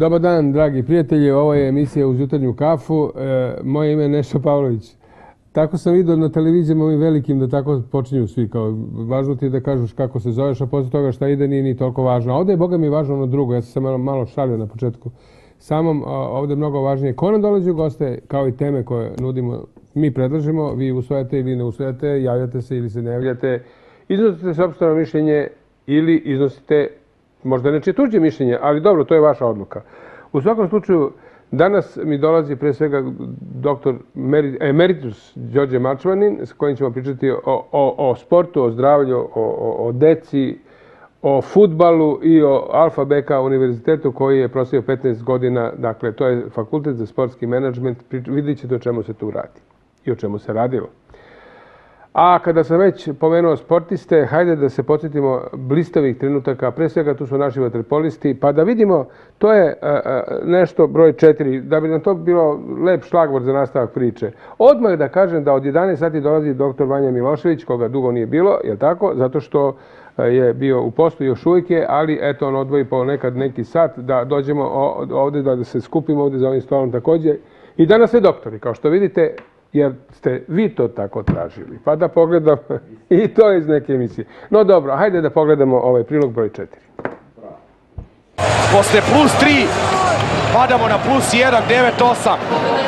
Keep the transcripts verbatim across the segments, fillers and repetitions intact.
Dobar dan, dragi prijatelji. Ovo je emisija Uz jutarnju kafu. Moje ime je Neša Pavlović. Tako sam vidio na televizijama ovim velikim da tako počinju svi. Kao, važno ti je da kažeš kako se zoveš, a posle toga šta ide nije ni toliko važno. A ovdje je, boga mi, važno ono drugo. Ja sam se malo, malo šalio na početku. Samom ovdje je mnogo važnije ko nam dolazi u goste, kao i teme koje nudimo. Mi predlažemo, vi usvojate ili ne usvojate, javljate se ili se ne javljate. Iznosite sopstveno mišljenje ili iznosite možda nečije tuđe mišljenje, ali dobro, to je vaša odluka. U svakom slučaju, danas mi dolazi pre svega doktor emeritus Đorđe Mačvanin, s kojim ćemo pričati o, o, o sportu, o zdravlju, o, o, o deci, o fudbalu i o Alfa Beka univerzitetu koji je proslavio petnaest godina. Dakle, to je fakultet za sportski menadžment. Vidjet ćete o čemu se tu radi i o čemu se radilo. A kada sam već pomenuo sportiste, hajde da se podsjetimo blistavih trenutaka. Pre svega tu su naši vaterpolisti, pa da vidimo, to je nešto broj četiri, da bi nam to bilo lep šlagvor za nastavak priče. Odmah da kažem da od jedanaest sati dolazi doktor Vanja Milošević, koga dugo nije bilo, je tako? Zato što je bio u poslu još uvijek je, ali eto on odvoji po nekad neki sat da dođemo ovdje, da se skupimo ovdje za ovim stolom također. I danas je doktori, kao što vidite, jer ste vi to tako tražili. Pa da pogledam i to iz neke emisije. No dobro, hajde da pogledamo ovaj prilog broj četiri. Posle plus tri, padamo na plus jedan, devet, osam.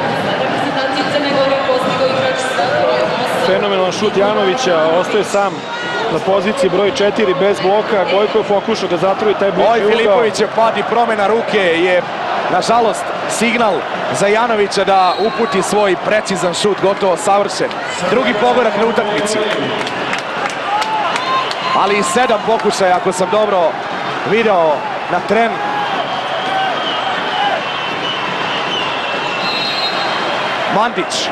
Fenomenalan šut Janovića, ostaje sam na poziciji broj četiri bez bloka. Gojko je pokušao da zatvori taj bliski ugao. Oj, Filipović pad i promjena ruke je, nažalost, signal za Janovića da uputi svoj precizan šut, gotovo savršen. Drugi pogodak na utakmici. Ali i sedam pokušaja, ako sam dobro video na tren. Mandić.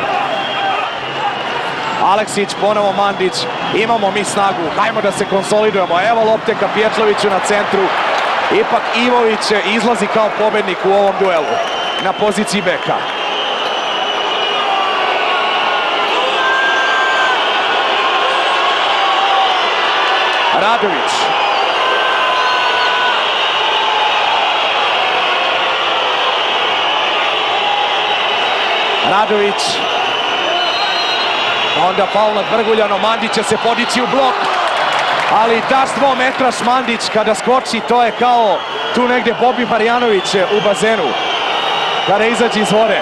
Aleksić, ponovo Mandić. Imamo mi snagu, hajmo da se konsolidujemo. Evo lopte ka Pjetloviću na centru. Ipak Ivović izlazi kao pobednik u ovom duelu na poziciji beka. Radović. Radović. Onda faul nad Vrguljanom, Mandić će se podići u blok. Ali daš dvometraš Mandić kada skoči, to je kao tu negdje Bobi Marjanović u bazenu kada izađe iz vode.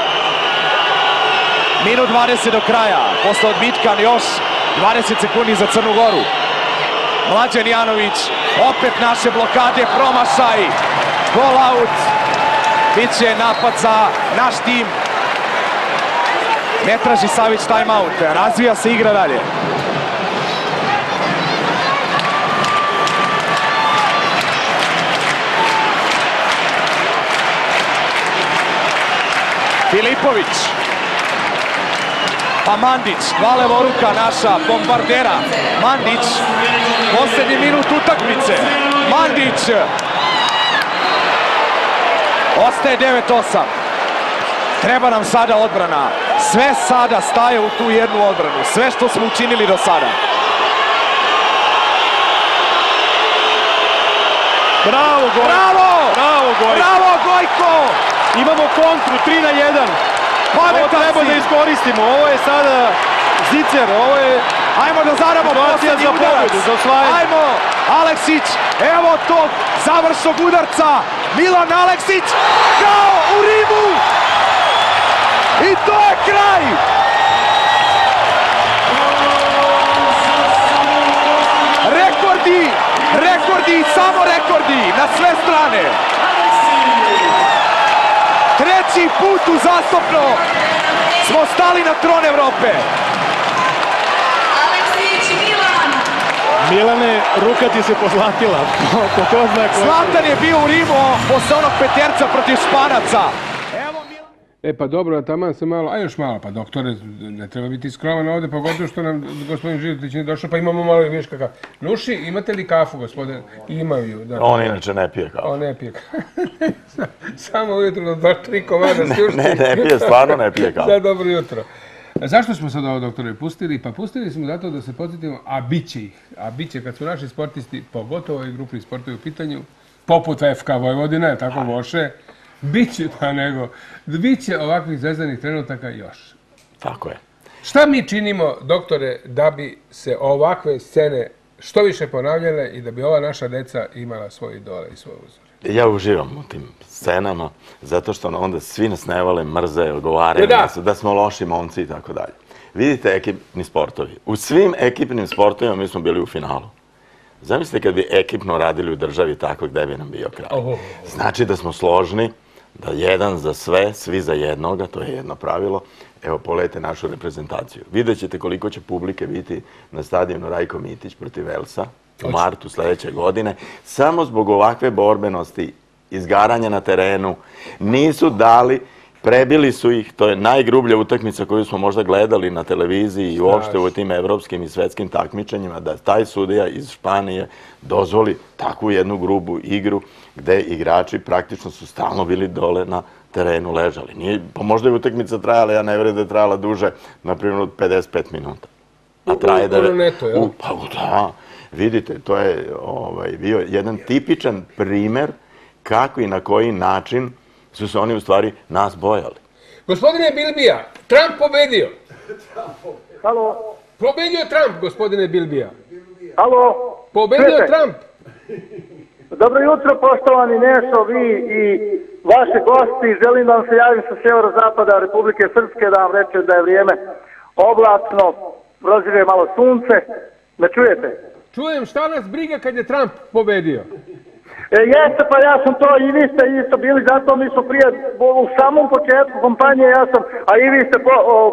Minut dvadeset do kraja, posle odbitka još dvadeset sekundi za Crnu Goru. Mlađan Janović, opet naše blokade, promašaj, goal out. Biće napad za naš tim. Ne traži Savić timeout, razvija se igra dalje. Filipović, pa Mandić, dva levoruka naša bombardera. Mandić, posljednji minut utakmice. Mandić, ostaje devet osam. Treba nam sada odbrana. Sve sada staje u tu jednu odbranu. Sve što smo učinili do sada. Bravo, Gojko! Bravo! Bravo, Gojko! Bravo, Gojko! Imamo kontru, tri na jedan. Ovo treba da iskoristimo. Ovo je sada zicer, ovo je... Ajmo da zaramo posljednji udarac. Ajmo, Aleksić, evo tog završnog udarca. Milan Aleksić, kao u Rimu. I to je kraj. Rekordi, rekordi, samo rekordi na sve strane. Treći put uzastopno smo stali na tron Evrope. Milane, ruka ti se pozlatila. Zlatan je bio u Rimu posle onog peterca protiv Španaca. E pa dobro, taman se malo, a još malo, pa doktore, ne treba biti skroman ovdje, pogotovo što nam gospodin Životić nije došao, pa imamo malo i viš kakav. Nuši, imate li kafu, gospodin? Imaju. On inače ne pije kafu. On ne pije kafu. Samo ujutro na dva, tri komada sjušti. Ne, ne pije, stvarno ne pije kafu. Sad dobro jutro. Zašto smo sad ovo, doktore, pustili? Pa pustili smo zato da se podsjetimo, a bit će ih. A bit će, kad su naši sportisti, pogotovo i grupni sportovi u pitanju, poput F K Vojvodina, tako Voše, bit će pa nego, bit će ovakvih zvezdanih trenutaka još. Tako je. Šta mi činimo, doktore, da bi se ovakve scene što više ponavljale i da bi ova naša deca imala svoje idole i svoje uzore? Ja uživam u tim scenama, zato što onda svi nas ne vole, mrze, odgovaraju nas, da smo loši momci i tako dalje. Vidite ekipni sportovi. U svim ekipnim sportovima mi smo bili u finalu. Zamislite kad bi ekipno radili u državi tako, gde bi nam bio kraj. Znači da smo složni, da jedan za sve, svi za jednoga, to je jedno pravilo. Evo, pogledajte našu reprezentaciju. Vidjet ćete koliko će publike biti na stadionu Rajko Mitić protiv Velsa u martu sledeće godine. Samo zbog ovakve borbenosti, izgaranja na terenu, nisu dali, prebili su ih, to je najgrublja utakmica koju smo možda gledali na televiziji i uopšte u tim evropskim i svetskim takmičenjima, da taj sudija iz Španije dozvoli takvu jednu grubu igru gde igrači praktično su stalno bili dole na terenu ležali. Pa možda je utakmica trajala, ja ne vjerujem da je trajala duže, na primjer od pedeset pet minuta. U Koronetu, jel? Pa da, vidite, to je bio jedan tipičan primer kako i na koji način su se oni u stvari nas bojali. Gospodine Bilbija, Trump pobedio. Halo. Pobedio Trump, gospodine Bilbija. Halo. Pobedio Trump. Dobro jutro, poštovani Nešo, vi i vaši gosti. Želim da vam se javim sa sjeverozapada Republike Srpske, da vam rečem da je vrijeme oblačno, prozire malo sunce. Me čujete? Čujem, šta nas briga kad je Trump pobedio? Jeste, pa ja sam to, i vi ste isto bili, zato mi smo prije, u samom početku kompanije, ja sam, a i vi ste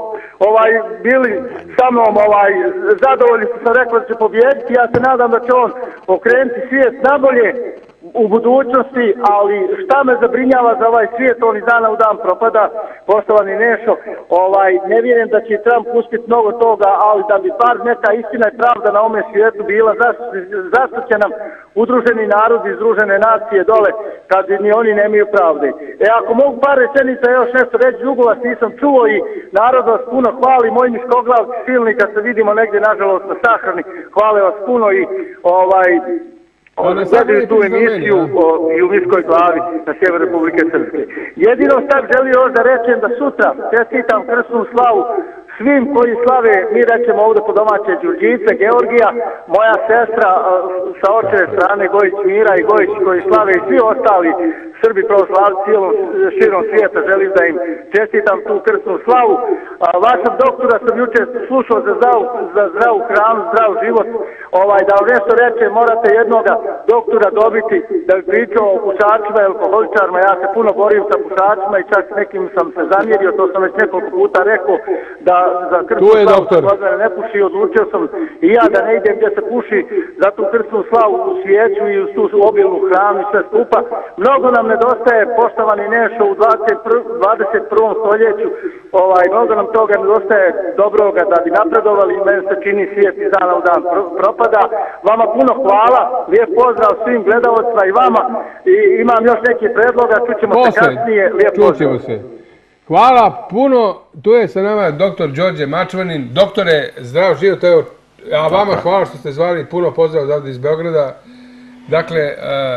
bili sa mnom zadovoljni, što sam rekao da će pobijediti. Ja se nadam da će on okrenuti svijet nabolje u budućnosti, ali šta me zabrinjava za ovaj svijet, on iz dana u dan propada, poštovani Nešo, ne vjerujem da će Trump uspjeti mnogo toga, ali da bi bar neka istina i pravda na ovome svijetu bila, zašto će nam udruženi narodi iz Združene nacije dole, kad ni oni nemaju pravde. E, ako mogu par rečenica još nešto reći, dugo vas nisam čuo i narod vas puno hvali, moj niskoglavci silni, kad se vidimo negdje, nažalost, na sahrani, hvale vas puno i ovaj... gledaju tu emisiju i u Miskoj glavi na sjeveru Republike Srpske. Jedino sad želio još da rečem da sutra čestitam krsnu slavu svim koji slave, mi rećemo ovdje po domaće Đurđice, Georgija, moja sestra sa očeve strane Gojić Mira i Gojić koji slave i svi ostali Srbi pravoslavci cijelom širom svijeta, želim da im čestitam tu krsnu slavu. Vašeg doktora sam jučer slušao za zdravu hranu, zdrav život, da vam nešto reče, morate jednoga doktora dobiti da bi pričao o pušačima i alkoholičarima. Ja se puno borim sa pušačima i čak nekim sam se zamjerio, to sam već nekoliko puta rekao, da za krsnu slavu kod mene ne puši, odlučio sam i ja da ne idem gdje se puši za tu krsnu slavu u svijeću i u tu obilnu hranu i sve skupa. Mnogo nam nedostaje, poštovani Nešo, u dvadeset prvom stoljeću, mnogo nam toga nedostaje dobroga da bi napredovali i meni se čini svijet iz dana u dan propada. Vama puno hvala, lijep pozdrav svim gledalcima i vama i imam još neke predloga, čućemo se kasnije, lijep pozdrav. Hvala puno, tu je sa nama doktor Đorđe Mačvanin. Doktore, zdrav život, evo, a vama hvala što ste zvali, puno pozdrav odavde iz Beograda. Dakle,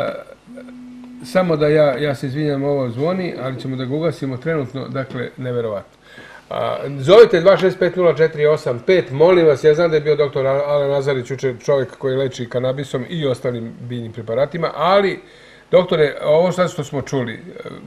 samo da ja, ja se izvinjam, ovo zvoni, ali ćemo da ga ugasimo trenutno, dakle, neverovatno. Zovite dva šest pet nula četiri osam pet, molim vas, ja znam da je bio doktor Alen Nazarić, učer čovjek koji leči kanabisom i ostalim biljnim preparatima, ali, doktore, ovo sad što smo čuli,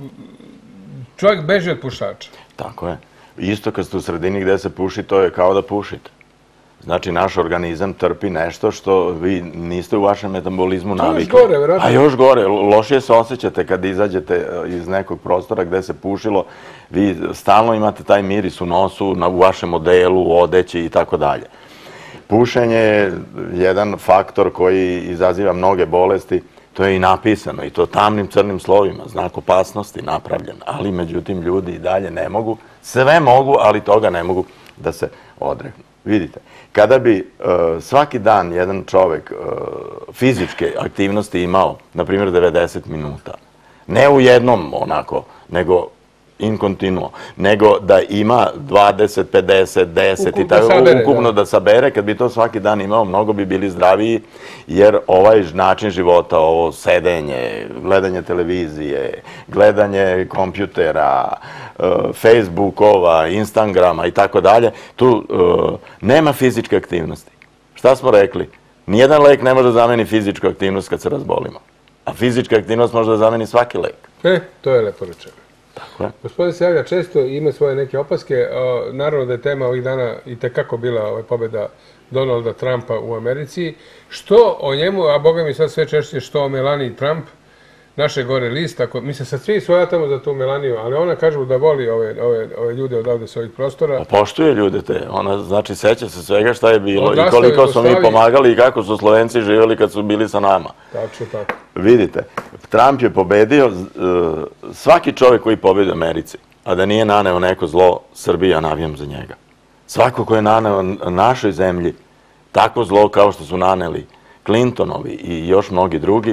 čovjek beži od pušača. Tako je. Isto kad ste u sredini gde se puši, to je kao da pušite. Znači, naš organizam trpi nešto što vi niste u vašem metabolizmu navikli. To još gore, vjerojatno. A još gore. Lošije se osjećate kad izađete iz nekog prostora gde se pušilo. Vi stalno imate taj miris u nosu, u vašem odelu, u odeći i tako dalje. Pušenje je jedan faktor koji izaziva mnoge bolesti. To je i napisano, i to tamnim crnim slovima, znak opasnosti napravljen, ali međutim ljudi i dalje ne mogu, sve mogu, ali toga ne mogu da se odreknu. Vidite, kada bi svaki dan jedan čovek fizičke aktivnosti imao, na primjer, devedeset minuta, ne u jednom onako, nego in continuo, nego da ima dvadeset, pedeset, deset i tako ukupno da sabere. Kad bi to svaki dan imao, mnogo bi bili zdraviji, jer ovaj način života, ovo sedenje, gledanje televizije, gledanje kompjutera, Facebookova, Instagrama i tako dalje, tu nema fizičke aktivnosti. Šta smo rekli? Nijedan lek ne može da zameni fizičku aktivnost kad se razbolimo. A fizička aktivnost može da zameni svaki lek. E, to je lepo rečeno. Tako je. Gospodin se javlja često i ima svoje neke opaske. Naravno da je tema ovih dana i tekako bila pobjeda Donalda Trumpa u Americi. Što o njemu, a boga mi sad sve češće, što o Melanii Trump, naše gore list, mi se sad svi svojatamo za tu Melaniju, ali ona kažu da voli ove ljude odavde s ovih prostora. Poštuje ljude te, ona znači seća se svega šta je bilo i koliko smo mi pomagali i kako su Slovenci živjeli kad su bili sa nama. Tačno tako. Vidite, Trump je pobedio, svaki čovjek koji pobedi u Americi, a da nije naneo neko zlo, Srbiji, ja navijam za njega. Svako ko je naneo našoj zemlji tako zlo kao što su naneli Clintonovi i još mnogi drugi,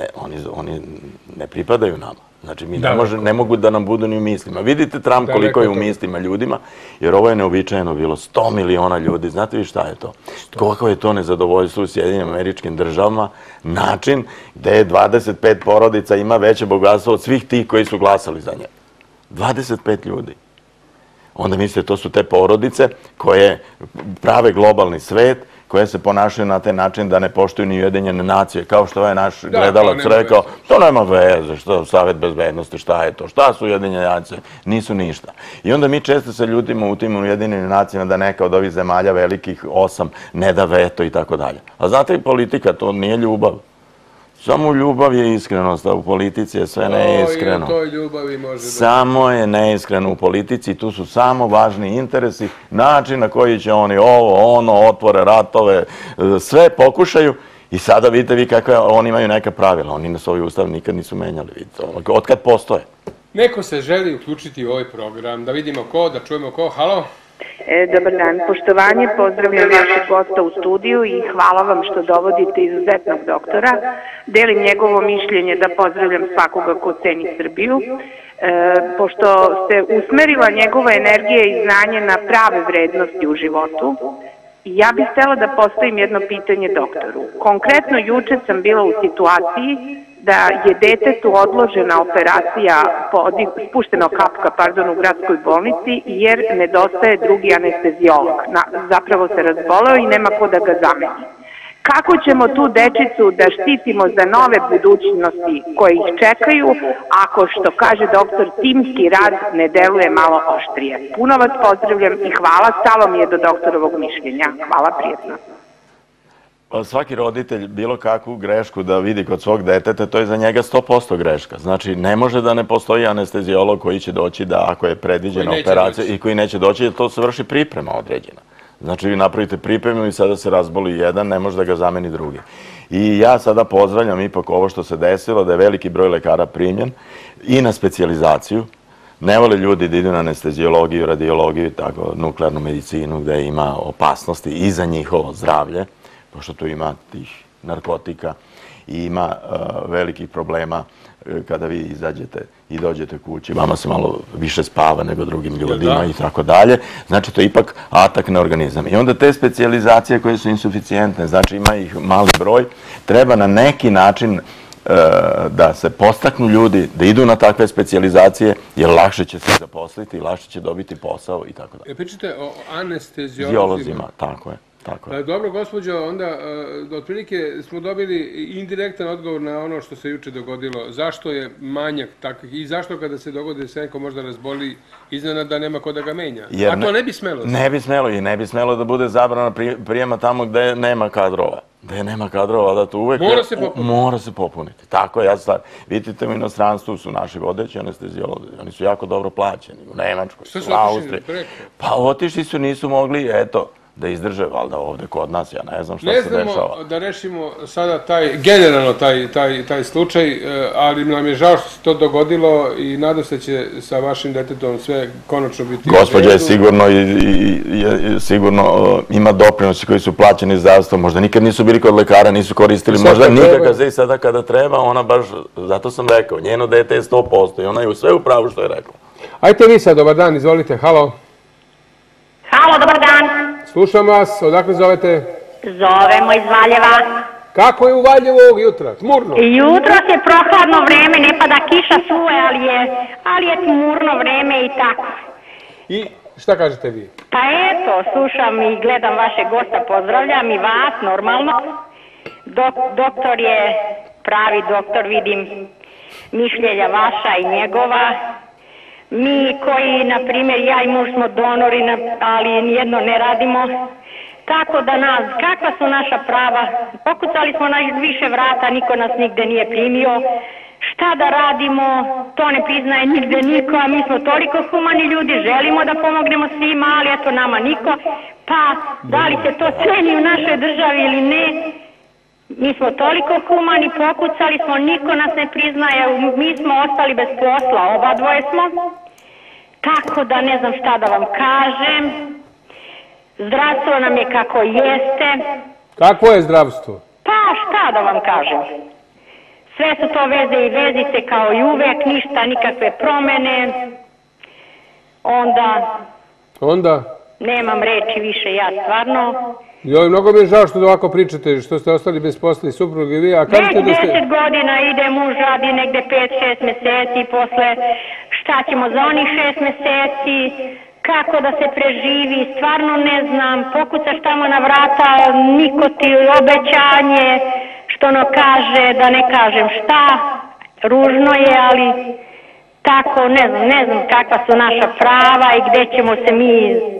oni ne pripadaju nama. Znači, ne mogu da nam budu ni u mislima. Vidite Trump koliko je u mislima ljudima, jer ovo je neobičajeno bilo. sto miliona ljudi. Znate vi šta je to? Koliko je to nezadovoljstvo u Sjedinjenim Američkim Državama? Način gde dvadeset pet porodica ima veće bogatstvo od svih tih koji su glasali za nje. dvadeset pet ljudi. Onda mislite, to su te porodice koje prave globalni svet, koje se ponašaju na taj način da ne poštuju ni Ujedinjene nacije, kao što je naš gledalac rekao, to nema veze, što Savet bezbednosti, šta je to, šta su Ujedinjene nacije, nisu ništa. I onda mi često se ljutimo u tim Ujedinjenim nacijama da neka od ovih zemalja velikih osam ne da veto i tako dalje. A znate i politika, to nije ljubav. Samo ljubav je iskrenost, a u politici je sve neiskreno. O, i u toj ljubavi može da... Samo je neiskreno u politici i tu su samo važni interesi, način na koji će oni ovo, ono, otvore ratove, sve pokušaju i sada vidite vi kakve, oni imaju neka pravila, oni na svoj ustav nikad nisu menjali, vidite, od kad postoje. Neko se želi uključiti u ovaj program, da vidimo ko, da čujemo ko, halo? Dobar dan, poštovanje, pozdravljam vašeg gosta u studiju i hvala vam što dovodite izuzetnog doktora. Delim njegovo mišljenje da pozdravljam svakoga ko ceni Srbiju. Pošto se usmerila njegova energija i znanje na prave vrednosti u životu, ja bih htjela da postavim jedno pitanje doktoru. Konkretno, juče sam bila u situaciji da je detetu odložena operacija, spuštena kapka, pardon, u gradskoj bolnici, jer nedostaje drugi anestezijolog. Zapravo se razboleo i nema ko da ga zameni. Kako ćemo tu dečicu da štitimo za nove budućnosti koje ih čekaju, ako, što kaže doktor, timski rad ne deluje malo oštrije? Puno vas pozdravljam i hvala, stalo mi je do doktorovog mišljenja. Hvala, prijetno. Svaki roditelj bilo kakvu grešku da vidi kod svog deteta, to je za njega sto posto greška. Znači, ne može da ne postoji anestezijolog koji će doći da, ako je predviđena operacija i koji neće doći, da to se vrši priprema određena. Znači, vi napravite pripremu i sada se razboli jedan, ne može da ga zameni drugi. I ja sada pozdravljam ipak ovo što se desilo, da je veliki broj lekara primljen i na specijalizaciju. Ne vole ljudi da idu na anestezijologiju, radiologiju, tako, nuklearnu medicinu, gde ima opasnosti i za njihovo zdravlje, pošto tu ima tih narkotika i ima velikih problema kada vi izađete i dođete kući, vama se malo više spava nego drugim ljudima i tako dalje. Znači, to je ipak atak na organizam. I onda te specijalizacije koje su insuficijentne, znači ima ih mali broj, treba na neki način da se postaknu ljudi da idu na takve specijalizacije, jer lakše će se zaposliti, lakše će dobiti posao i tako dalje. Pričate o anesteziolozima. Tako je. Dobro, gospođo, onda otprilike smo dobili indirektan odgovor na ono što se juče dogodilo. Zašto je manjak takvih i zašto kada se dogodi se neko možda razboli iznenada da nema ko da ga menja? A to ne bi smelo? Ne bi smelo i ne bi smelo da bude zabrana prijema tamo gde nema kadrova. Gde nema kadrova, da to uvek... Mora se popuniti. Mora se popuniti. Tako je, ja sad, vidite u inostranstvu su naši vodeći anestezijolozi. Oni su jako dobro plaćeni u Nemačkoj, u Austriji. Pa otišli su, nisu mogli, eto, da izdrže, valjda ovde kod nas, ja ne znam šta se dešava. Ne znamo da rešimo sada taj, generalno taj slučaj, ali nam je žao što se to dogodilo i nadam se će sa vašim detetom sve konačno biti... Gospođa je sigurno ima doprinosi koji su plaćeni zdravstvom, možda nikad nisu bili kod lekara, nisu koristili, možda nikakav i sada kada treba, ona baš, zato sam rekao, njeno dete je sto posto i ona je sve u pravu što je rekla. Ajte vi sad, dobar dan, izvolite, halo. Halo, dobar dan. Slušam vas, odakle zovete? Zovemo iz Valjeva. Kako je u Valjevu ovog jutra? Tmurno? Jutro je prohladno vreme, ne pada kiša suje, ali je, ali je tmurno vreme i tako. I šta kažete vi? Pa eto, slušam i gledam vaše gosta, pozdravljam i vas, normalno. Dok, doktor je pravi doktor, vidim mišljenja vaša i njegova. Mi koji, na primjer, ja i muž smo donori, ali nijedno ne radimo. Tako da nas, kakva su naša prava? Pokucali smo na više vrata, niko nas nigde nije primio. Šta da radimo? To ne priznaje nigde niko, a mi smo toliko humani ljudi, želimo da pomognemo svima, ali eto nama niko. Pa, da li se to ceni u našoj državi ili ne? Mi smo toliko humani, pokucali smo, niko nas ne priznaje, mi smo ostali bez posla, oba dvoje smo. Tako da ne znam šta da vam kažem. Zdravstvo nam je kako jeste. Kakvo je zdravstvo? Pa šta da vam kažem. Sve su to veze i vezice kao i uvek, ništa, nikakve promene. Onda... Onda? Nemam reči više, ja stvarno... Joj, mnogo mi je žao što ovako pričate, što ste ostali bez posla i suprug i vi, a kažete da ste... Već deset godina ide muž, radi negde pet šest meseci, posle šta ćemo za onih šest meseci, kako da se preživi, stvarno ne znam, pokucaš tamo na vrata, niko ti obećanje, što ono kaže, da ne kažem šta, ružno je, ali tako, ne znam, ne znam kakva su naša prava i gde ćemo se mi...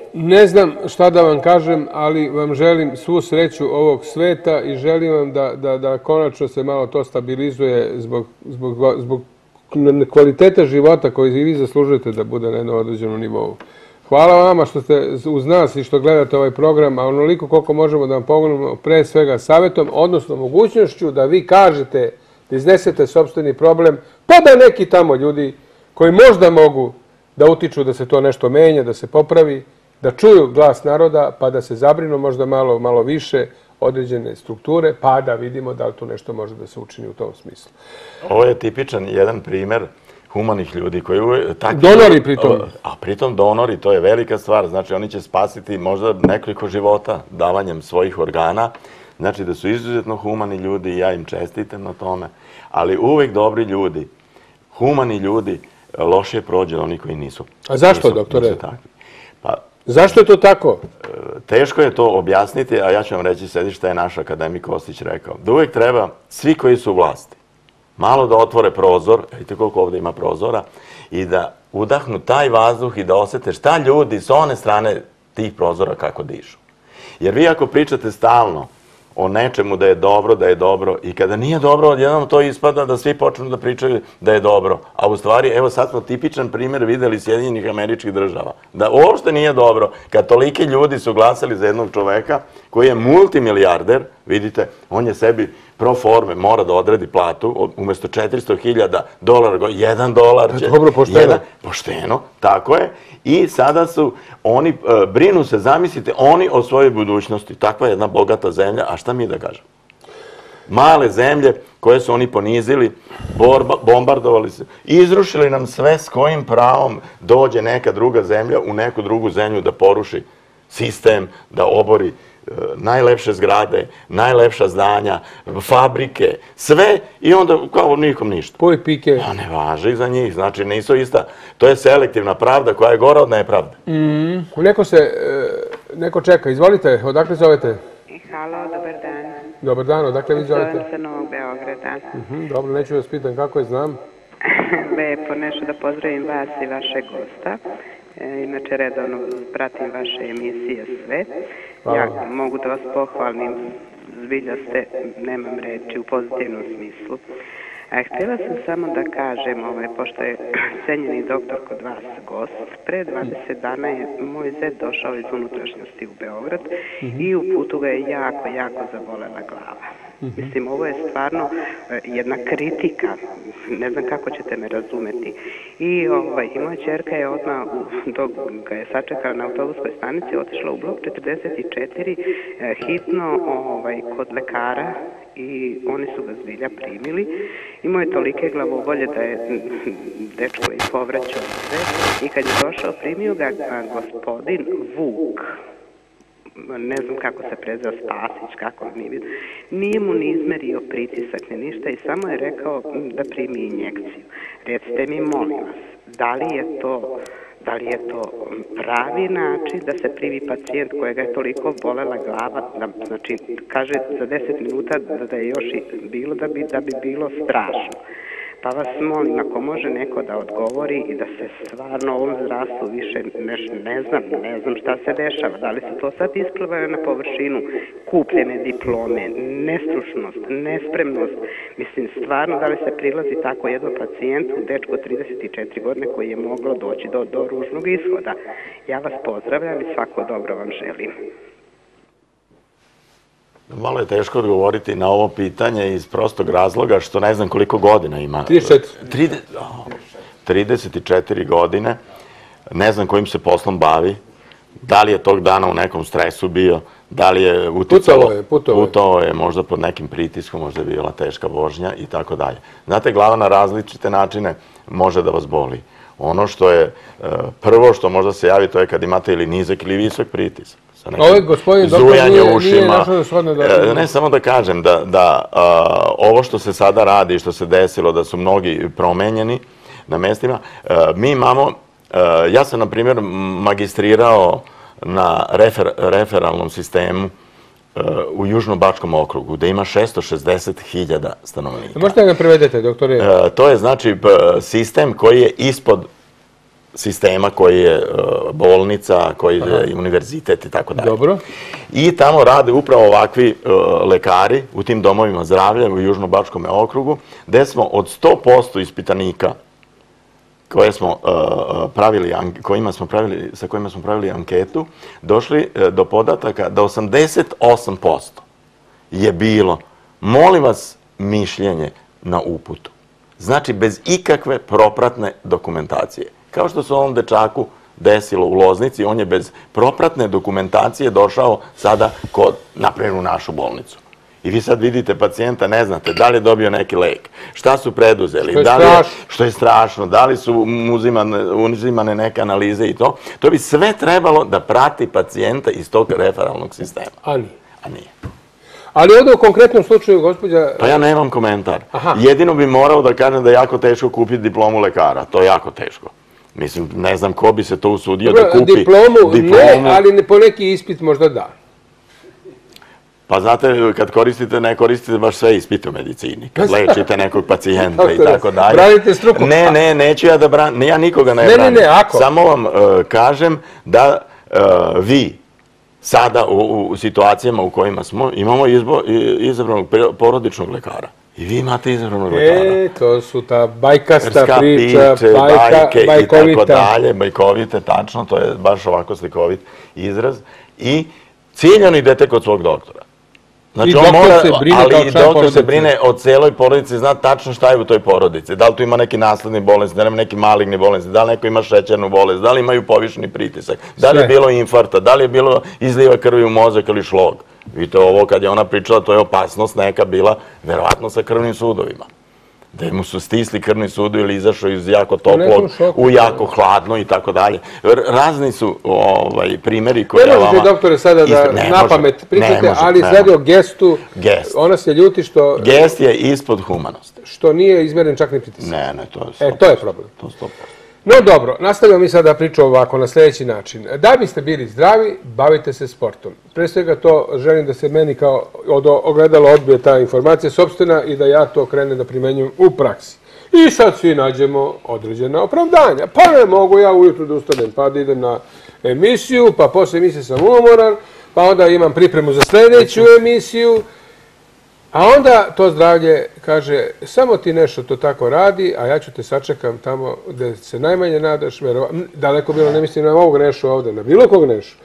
Ne znam šta da vam kažem, ali vam želim svu sreću ovog sveta i želim vam da, da, da konačno se malo to stabilizuje zbog, zbog, zbog kvaliteta života koji vi zaslužujete da bude na jednom određenom nivou. Hvala vama što ste uz nas i što gledate ovaj program, a onoliko koliko možemo da vam pomognemo pre svega savjetom, odnosno mogućnošću da vi kažete, da iznesete sopstveni problem, pa da neki tamo ljudi koji možda mogu da utiču da se to nešto menja, da se popravi, da čuju glas naroda, pa da se zabrinu možda malo, malo više određene strukture, pa da vidimo da li tu nešto može da se učini u tom smislu. Ovo je tipičan jedan primer humanih ljudi koji... Donori pritom. A pritom donori, to je velika stvar. Znači, oni će spasiti možda nekoliko života davanjem svojih organa. Znači, da su izuzetno humani ljudi i ja im čestitam na tome. Ali uvek dobri ljudi, humani ljudi, lošije prođe od onih koji nisu. A zašto, doktore? Pa, zašto je to tako? Teško je to objasniti, a ja ću vam reći sedi šta je naš akademik Kostić rekao. Da uvek treba, svi koji su u vlasti, malo da otvore prozor, vidite koliko ovdje ima prozora, i da udahnu taj vazduh i da osete šta ljudi s one strane tih prozora kako dišu. Jer vi ako pričate stalno o nečemu da je dobro, da je dobro, i kada nije dobro, odjednom to ispada da svi počnu da pričaju da je dobro. A u stvari, evo sad smo tipičan primjer videli Sjedinjenih Američkih Država. Da uopšte nije dobro, kad toliki ljudi su glasali za jednog čoveka koji je multimilijarder, vidite, on je sebi pro forme mora da odredi platu, umjesto četiristo hiljada dolara, jedan dolar će... Dobro, pošteno. Pošteno, tako je. I sada su, oni brinu se, zamislite, oni o svojoj budućnosti. Takva je jedna bogata zemlja, a šta mi da kažemo? Male zemlje koje su oni ponizili, bombardovali se, izrušili nam sve s kojim pravom dođe neka druga zemlja u neku drugu zemlju da poruši sistem, da obori najlepše zgrade, najlepša zdanja, fabrike, sve i onda kao nikom ništa. Poj pike. Pa ne važi za njih, znači nisu ista. To je selektivna pravda koja je gora od nepravde. Neko se, neko čeka, izvolite, odakle zovete? Halo, dobar dan. Dobar dan, odakle vi zovete? Zovem se Novog Beograda. Dobro, neću vas pitan kako je, znam. Lepo, nešto da pozdravim vas i vašeg gosta. Inače, redovno pratim vaše emisije sve. Ja mogu da vas pohvalim, zbilja ste, nemam reči, u pozitivnom smislu. Htjela sam samo da kažem, pošto je cenjeni doktor kod vas gost, pre dvadeset dana je moj zet došao iz unutrašnjosti u Beograd i u putu ga je jako, jako zabolela glava. Mislim, ovo je stvarno jedna kritika, ne znam kako ćete me razumeti. I, ovaj, i moja čerka je odmah, dok ga je sačekala na autobuskoj stanici, otišla u blok četrdeset četiri eh, hitno ovaj, kod lekara i oni su ga zbilja primili. Imao je tolike glavobolje da je dečko i povraćao sve i kad je došao primio ga gospodin Vuk, ne znam kako se prezeo, Spasić, kako nije vidio, nije mu ni izmerio pritisak ni ništa i samo je rekao da primi injekciju. Recite mi, molim vas, da li je to, da li je to pravi način da se primi pacijent kojega je toliko bolela glava, da, znači, kaže za deset minuta da, da je još i bilo, da bi, da bi bilo strašno. Pa vas molim, ako može neko da odgovori i da se stvarno ovom zdravstvu više ne, ne znam, ne znam šta se dešava. Da li su to sad isplivale na površinu kupljene diplome, nestručnost, nespremnost. Mislim, stvarno, da li se prilazi tako jednom pacijentu, dečko trideset četiri godine, koji je moglo doći do, do ružnog ishoda. Ja vas pozdravljam i svako dobro vam želim. Malo je teško odgovoriti na ovo pitanje iz prostog razloga što ne znam koliko godina ima. trideset četiri godine. Ne znam kojim se poslom bavi. Da li je tog dana u nekom stresu bio, da li je uticalo, putovao je možda pod nekim pritiskom, možda je bila teška vožnja i tako dalje. Znate, glava na različite načine može da vas boli. Ono što je prvo što možda se javi, to je kad imate ili nizak ili visok pritisak. Ovaj gospodin doktor nije našao da shodno da... Ne, samo da kažem da ovo što se sada radi i što se desilo, da su mnogi promenjeni na mestima, mi imamo, ja sam na primjer magistrirao na referalnom sistemu u Južno-Bačkom okrugu, gde ima šesto šezdeset hiljada stanovnika. Možete da ga prevedete, doktore? To je znači sistem koji je ispod sistema koji je bolnica, koji je univerzitet i tako dalje. Dobro. I tamo rade upravo ovakvi lekari u tim domovima zdravlja u Južno-Bačkom okrugu, gde smo od sto posto ispitanika koje smo pravili, kojima smo pravili, sa kojima smo pravili anketu, došli do podataka da osamdeset osam posto je bilo, molim vas, mišljenje na uputu. Znači, bez ikakve propratne dokumentacije. Kao što se ovom dečaku desilo u Loznici, on je bez propratne dokumentacije došao sada kod, naprimjer, u našu bolnicu. I vi sad vidite pacijenta, ne znate da li je dobio neki lek, šta su preduzeli, što je strašno, da li su uzimane neke analize i to. To bi sve trebalo da prati pacijenta iz tog referalnog sistema. A nije. A nije. Ali ovdje u konkretnom slučaju, gospođa... Pa ja nemam komentar. Jedino bi morao da kažem da je jako teško kupiti diplomu lekara. To je jako teško. Mislim, ne znam ko bi se to usudio da kupi. Diplomu ne, ali po neki ispit možda da. Pa znate, kad koristite, ne koristite baš sve ispite u medicini. Kad lečite nekog pacijenta i tako dalje. Branite struku. Ne, ne, neću ja da branim. Ja nikoga ne branim. Ne, ne, ne, ako. Samo vam kažem da vi sada u situacijama u kojima smo imamo izabranog porodičnog lekara. I vi imate izabranog lekara. E, to su ta bajkasta priča, bajkovita. I tako dalje, bajkovite, tačno, to je baš ovako slikovit izraz. I ciljano idete kod svog doktora. I doktor se brine kao član porodice. Ali doktor se brine o celoj porodici, zna tačno šta je u toj porodici. Da li tu ima neki nasledni bolest, da li ima neki maligni bolest, da li neko ima šećernu bolest, da li imaju povišeni pritisak, da li je bilo infarkta, da li je bilo izliva krvi u mozak ili šlog. Vidite, ovo kad je ona pričala, to je opasnost neka bila, verovatno sa krvnim sudovima. Da mu su stisli krvni sudu ili izašao iz jako toplog u jako hladno i tako dalje. Razni su primjeri koje... Ne možete, doktore, sada da na pamet pričate, ali izgleda o gestu, ona se ljuti što... Gest je ispod humanosti. Što nije izmeren čak ni pritisak. Ne, ne, to je sto posto. E, to je problem. To je sto posto. No dobro, nastavljamo mi sada priču ovako, na sljedeći način. Da biste bili zdravi, bavite se sportom. Pre svega to želim da se meni kao od ogledala odbije ta informacija sopstvena i da ja to krenem da primenjujem u praksi. I sad svi nađemo određena opravdanja. Pa ne mogu ja ujutru da ustanem, pa da idem na emisiju, pa posle emisije sam umoran, pa onda imam pripremu za sljedeću emisiju. A onda to zdravlje kaže, samo ti nešto to tako radi, a ja ću te sačekam tamo gde se najmanje nadaš, daleko bilo, ne mislim na ovog Nešu ovde, na bilo kog Nešu.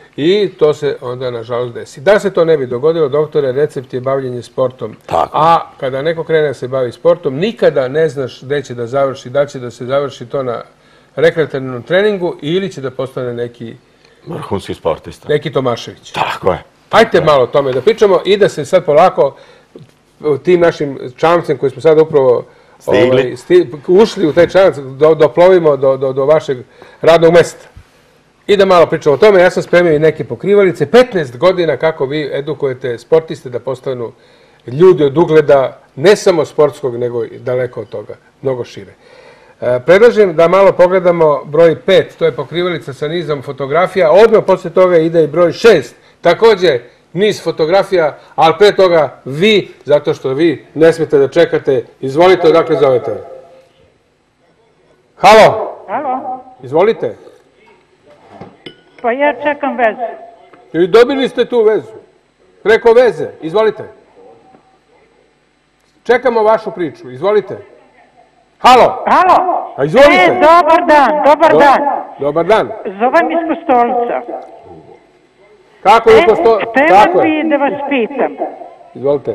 I to se onda, nažalost, desi. Da se to ne bi dogodilo, doktore, recept je bavljenje sportom. A kada neko krene da se bavi sportom, nikada ne znaš gde će da završi, da će da se završi to na rekreativnom treningu ili će da postane neki... Vrhunski sportista. Neki Tomašević. Tako je. Hajde malo o tome da pričamo i da se sad polako tim našim čamcem koji smo sad upravo ušli u taj čamac, doplovimo do vašeg radnog mesta. I da malo pričamo o tome. Ja sam spremio i neke pokrivalice. petnaest godina kako vi edukujete sportiste da postanu ljudi od ugleda, ne samo sportskog, nego i daleko od toga, mnogo šire. Predlažem da malo pogledamo broj pet, to je pokrivalica sa nizom fotografija. Odmah posle toga ide i broj šest, također niz fotografija, ali pre toga vi, zato što vi ne smete da čekate. Izvolite, odakle zovete? Halo? Halo? Izvolite. Pa ja čekam vezu. I dobili ste tu vezu. Preko veze. Izvolite. Čekamo vašu priču. Izvolite. Halo? Halo? A izvolite. E, dobar dan, dobar dan. Dobar dan. Zovem iz Kostolca. Kako je Kostolca? Htela bi da vas pitam. Izvolite.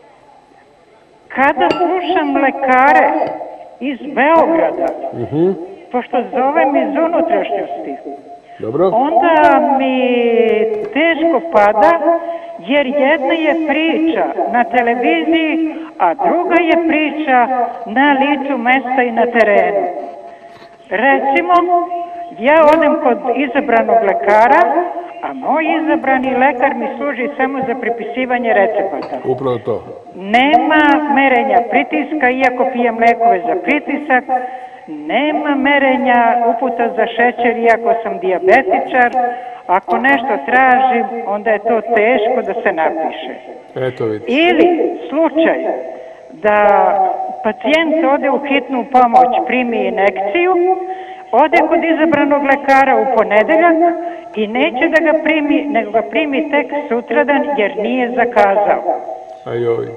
Kada slušam lekare iz Beograda, pošto zovem iz unutrašnjosti, onda mi teško pada, jer jedna je priča na televiziji, a druga je priča na licu mesta i na terenu. Recimo, ja odem kod izabranog lekara, a moj izabrani lekar mi služi samo za pripisivanje recepata. Upravo to. Nema merenja pritiska, iako pijem lekove za pritisak, nema merenja uputa za šećer, iako sam dijabetičar. Ako nešto tražim, onda je to teško da se napiše. Eto vidite. Ili slučaj da pacijent ode u hitnu pomoć, primi injekciju, ode kod izabranog lekara u ponedeljak i neće da ga primi, nego ga primi tek sutradan jer nije zakazao. Ajoj.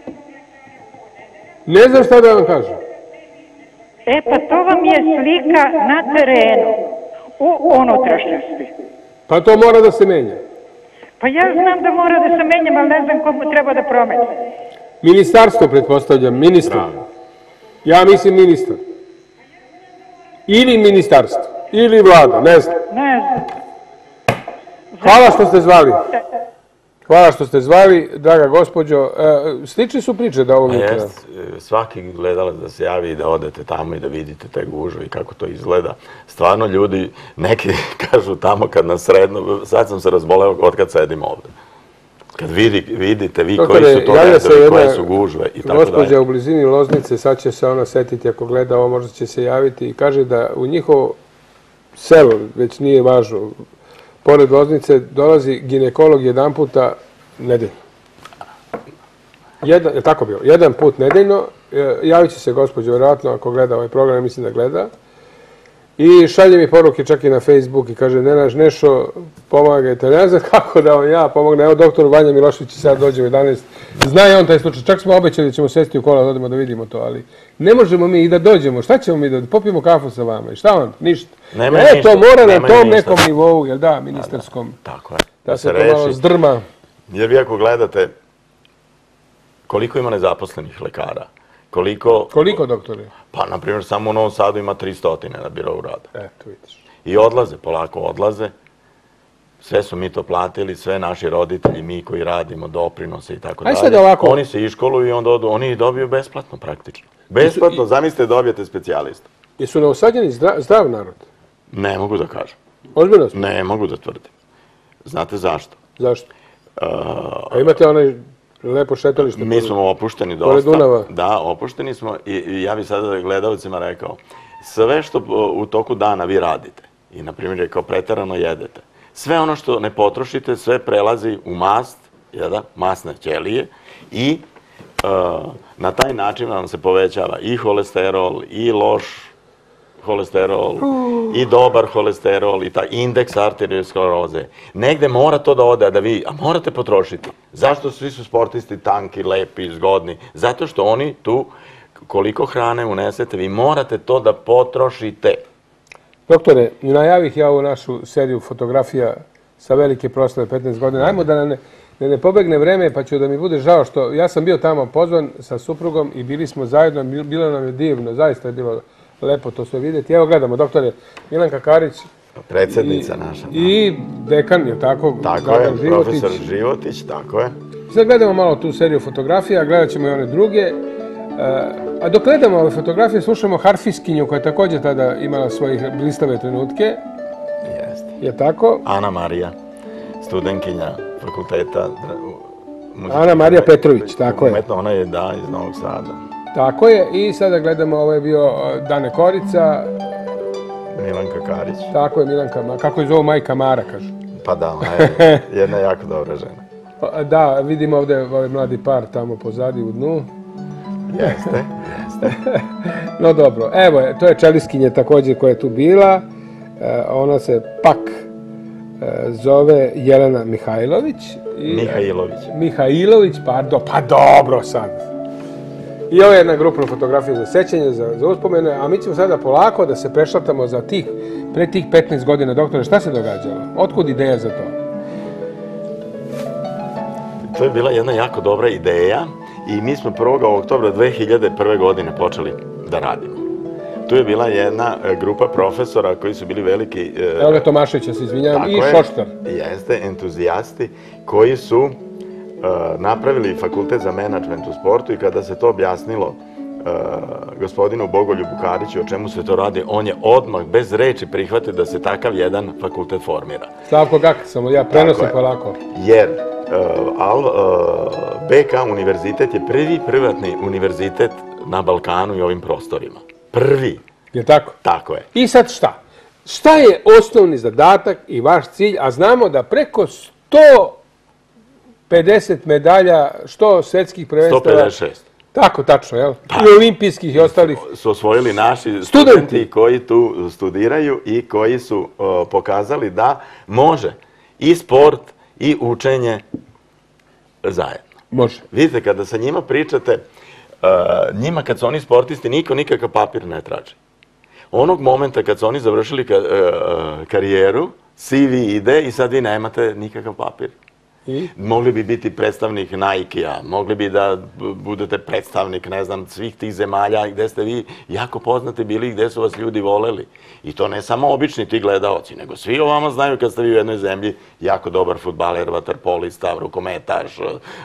Ne znam šta da vam kažem. E pa to vam je slika na terenu, u unutrašnjosti. Pa to mora da se menja. Pa ja znam da mora da se menjam, ali ne znam komu treba da promenim. Ministarstvo, pretpostavljam, ministar. Ja mislim ministar. Ili ministarstvo, ili vlada, ne znam. Ne znam. Hvala što ste zvali. Hvala što ste zvali, draga gospođo. Slične su priče da ovo jutra. Svaki gledalac da se javi i da odete tamo i da vidite te gužve i kako to izgleda. Stvarno ljudi, neki kažu tamo kad nas sredno, sad sam se razboleo od kad sedim ovde. Kad vidite vi koji su to redovi, koje su gužve i tako dalje. Gospođa u blizini Loznice, sad će se ona setiti ako gleda ovo, možda će se javiti i kaže da u njihovo selo, već nije važno, pored Loznice dolazi ginekolog jedan puta nedeljno. Je tako bilo? Jedan put nedeljno. Javit će se gospođo, vjerojatno, ako gleda ovaj program, mislim da gleda. I šalje mi poruke čak i na Facebook i kaže, Nenaš Nešo, pomagajte. Ne znam kako da vam ja pomognem. Evo, doktor Vanja Milošević sad dođe u jedanaest. Zna je on taj slučaj. Čak smo obećali da ćemo sesti u kola da odemo da vidimo to, ali ne možemo mi i da dođemo. Šta ćemo mi da popijemo kafu sa vama? I šta vam? Ništa. E, to mora na tom nekom nivou, jel da, ministarskom. Tako je. Da se to malo zdrma. Jer vi ako gledate koliko ima nezaposlenih lekara, koliko... Koliko, doktore? Pa, na primjer, samo u Novom Sadu ima tristo na birovu rada. Eto, vidiš. I odlaze, polako odlaze. Sve su mi to platili, sve naši roditelji, mi koji radimo, doprinose i tako dalje. Oni se iškoluju i onda oni dobiju besplatno praktično. Besplatno, zamislite, dobijete specijalista. Jesu Novosađani zdrav narod? Ne mogu da kažem. Ozbiljno smo? Ne mogu da tvrdim. Znate zašto? Zašto? A imate onaj lepo šetalište? Mi smo opušteni dosta. Pored Dunava? Da, opušteni smo i ja bih sada gledalcima rekao, sve što u toku dana vi radite i, na primjer, kao preterano jedete, sve ono što ne potrošite, sve prelazi u mast, masne ćelije i na taj način vam se povećava i holesterol, i loš holesterol, i dobar holesterol, i taj indeks arterioskleroze. Negde mora to da ode, da vi, a morate potrošiti. Zašto svi su sportisti tanki, lepi, zgodni? Zato što oni tu, koliko hrane unesete, vi morate to da potrošite. Doktore, najavih ja ovu našu seriju fotografija sa velike proslave petnaest godina. Ajmo da ne, ne, ne pobegne vreme, pa ću da mi bude žao što... Ja sam bio tamo pozvan sa suprugom i bili smo zajedno, bilo nam je divno, zaista je bilo lepo to sve vidjeti. Evo gledamo, doktore Milanka Karić. Predsjednica naša. I dekan, je tako? Tako je, profesor Životić, tako je. Sad gledamo malo tu seriju fotografija, gledat ćemo i one druge. A dok gledamo ove fotografije, slušamo harfiskinju koja je također tada imala svoje blistave trenutke. Jeste. Je tako? Ana Marija, studentkinja fakulteta. Ana Marija Petrović, tako je. Umetno, ona je, da, iz Novog Sada. Tako je, i sada gledamo, ovo je bio Dane Korica. Milanka Karić. Tako je, Milanka, kako je zovu majka Mara, kažu. Pa da, ona je jedna jako dobra žena. Da, vidimo ovdje ovaj mladi par tamo pozadi u dnu. Jeste, jeste. No dobro, evo, to je čeliskinja također koja je tu bila. Ona se pak zove Jelena Mihajlović. Mihajlović. Mihajlović, pardon, pa dobro sad. I ovo je jedna grupna fotografija za sećanje, za, za uspomene, a mi ćemo sada polako da se prešlatamo za tih, pre tih petnaest godina. Doktore, šta se događalo? Otkud ideja za to? To je bila jedna jako dobra ideja i mi smo prvog oktobra dve hiljade prve. godine počeli da radimo. Tu je bila jedna grupa profesora koji su bili veliki... Evo ga Tomaševića, se izvinjavam, i Šoštar. Jeste, entuzijasti koji su napravili fakultet za menadžment u sportu i kada se to objasnilo gospodinu Bogoljubu Kariću o čemu se to radi, on je odmah bez reči prihvatio da se takav jedan fakultet formira. Slavko Gak, samo ja prenosim polako. Jer B K univerzitet je prvi privatni univerzitet na Balkanu i ovim prostorima. Prvi. Je tako? Tako je. I sad šta? Šta je osnovni zadatak i vaš cilj? A znamo da preko sto pedeset medalja, što svetskih prvenstava... sto pedeset šest. Tako, tačno, jel? I olimpijskih i ostalih. Su osvojili naši studenti koji tu studiraju i koji su pokazali da može i sport i učenje zajedno. Može. Vidite, kada sa njima pričate, njima kad su oni sportisti, niko nikakav papir ne traži. Onog momenta kad su oni završili karijeru, C V ide i sad vi nemate nikakav papir. Mogli bi biti predstavnik Nike-a, mogli bi da budete predstavnik, ne znam, svih tih zemalja gde ste vi jako poznati bili i gde su vas ljudi voleli. I to ne samo obični ti gledaoci, nego svi o vama znaju kad ste vi u jednoj zemlji jako dobar fudbaler, vaterpolista, rukometaš,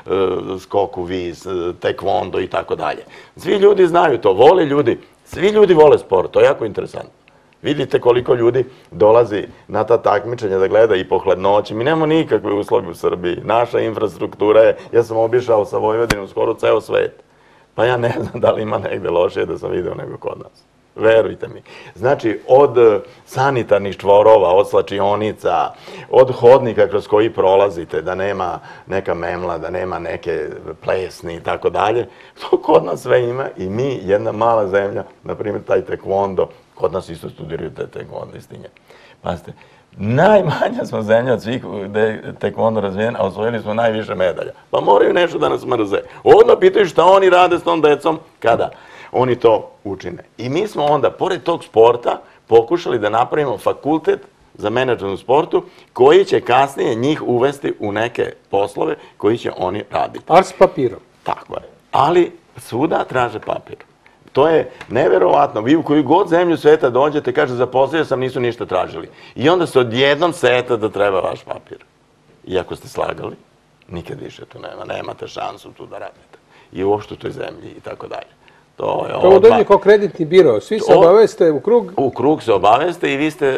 skoku viz, tekvondo i tako dalje. Svi ljudi znaju to, vole ljudi, svi ljudi vole sport, to je jako interesantno. Vidite koliko ljudi dolazi na ta takmičenja da gleda i po hladnoći. Mi nemamo nikakve uslove u Srbiji. Naša infrastruktura je, ja sam obišao sa Vojvodinom skoro ceo svet. Pa ja ne znam da li ima negde lošije da sam video nego kod nas. Verujte mi. Znači, od sanitarnih čvorova, od slačionica, od hodnika kroz koji prolazite, da nema neka memla, da nema neke plesni i tako dalje, to kod nas sve ima i mi, jedna mala zemlja, na primjer taj tekvondo, kod nas isto studiraju te tekvondistinje. Pazite, najmanja smo zemlja od svih gde je tekvondo razvijen, a osvojili smo najviše medalja. Pa moraju nešto da nas mrze. Odmah pitaju šta oni rade s tom decom, kada oni to učine. I mi smo onda, pored tog sporta, pokušali da napravimo fakultet za menadžment u sportu, koji će kasnije njih uvesti u neke poslove koji će oni raditi. A s papirom. Tako je. Ali svuda traže papir. To je neverovatno. Vi u koju god zemlju sveta dođete, kaže, zaposlio sam, nisu ništa tražili. I onda se odjednom seta da treba vaš papir. Iako ste slagali, nikad više tu nema. Nemate šansu tu da radite. I uopšte u toj zemlji i tako dalje. Kao dođe kao kreditni biro. Svi se obaveste u krug? U krug se obaveste i vi ste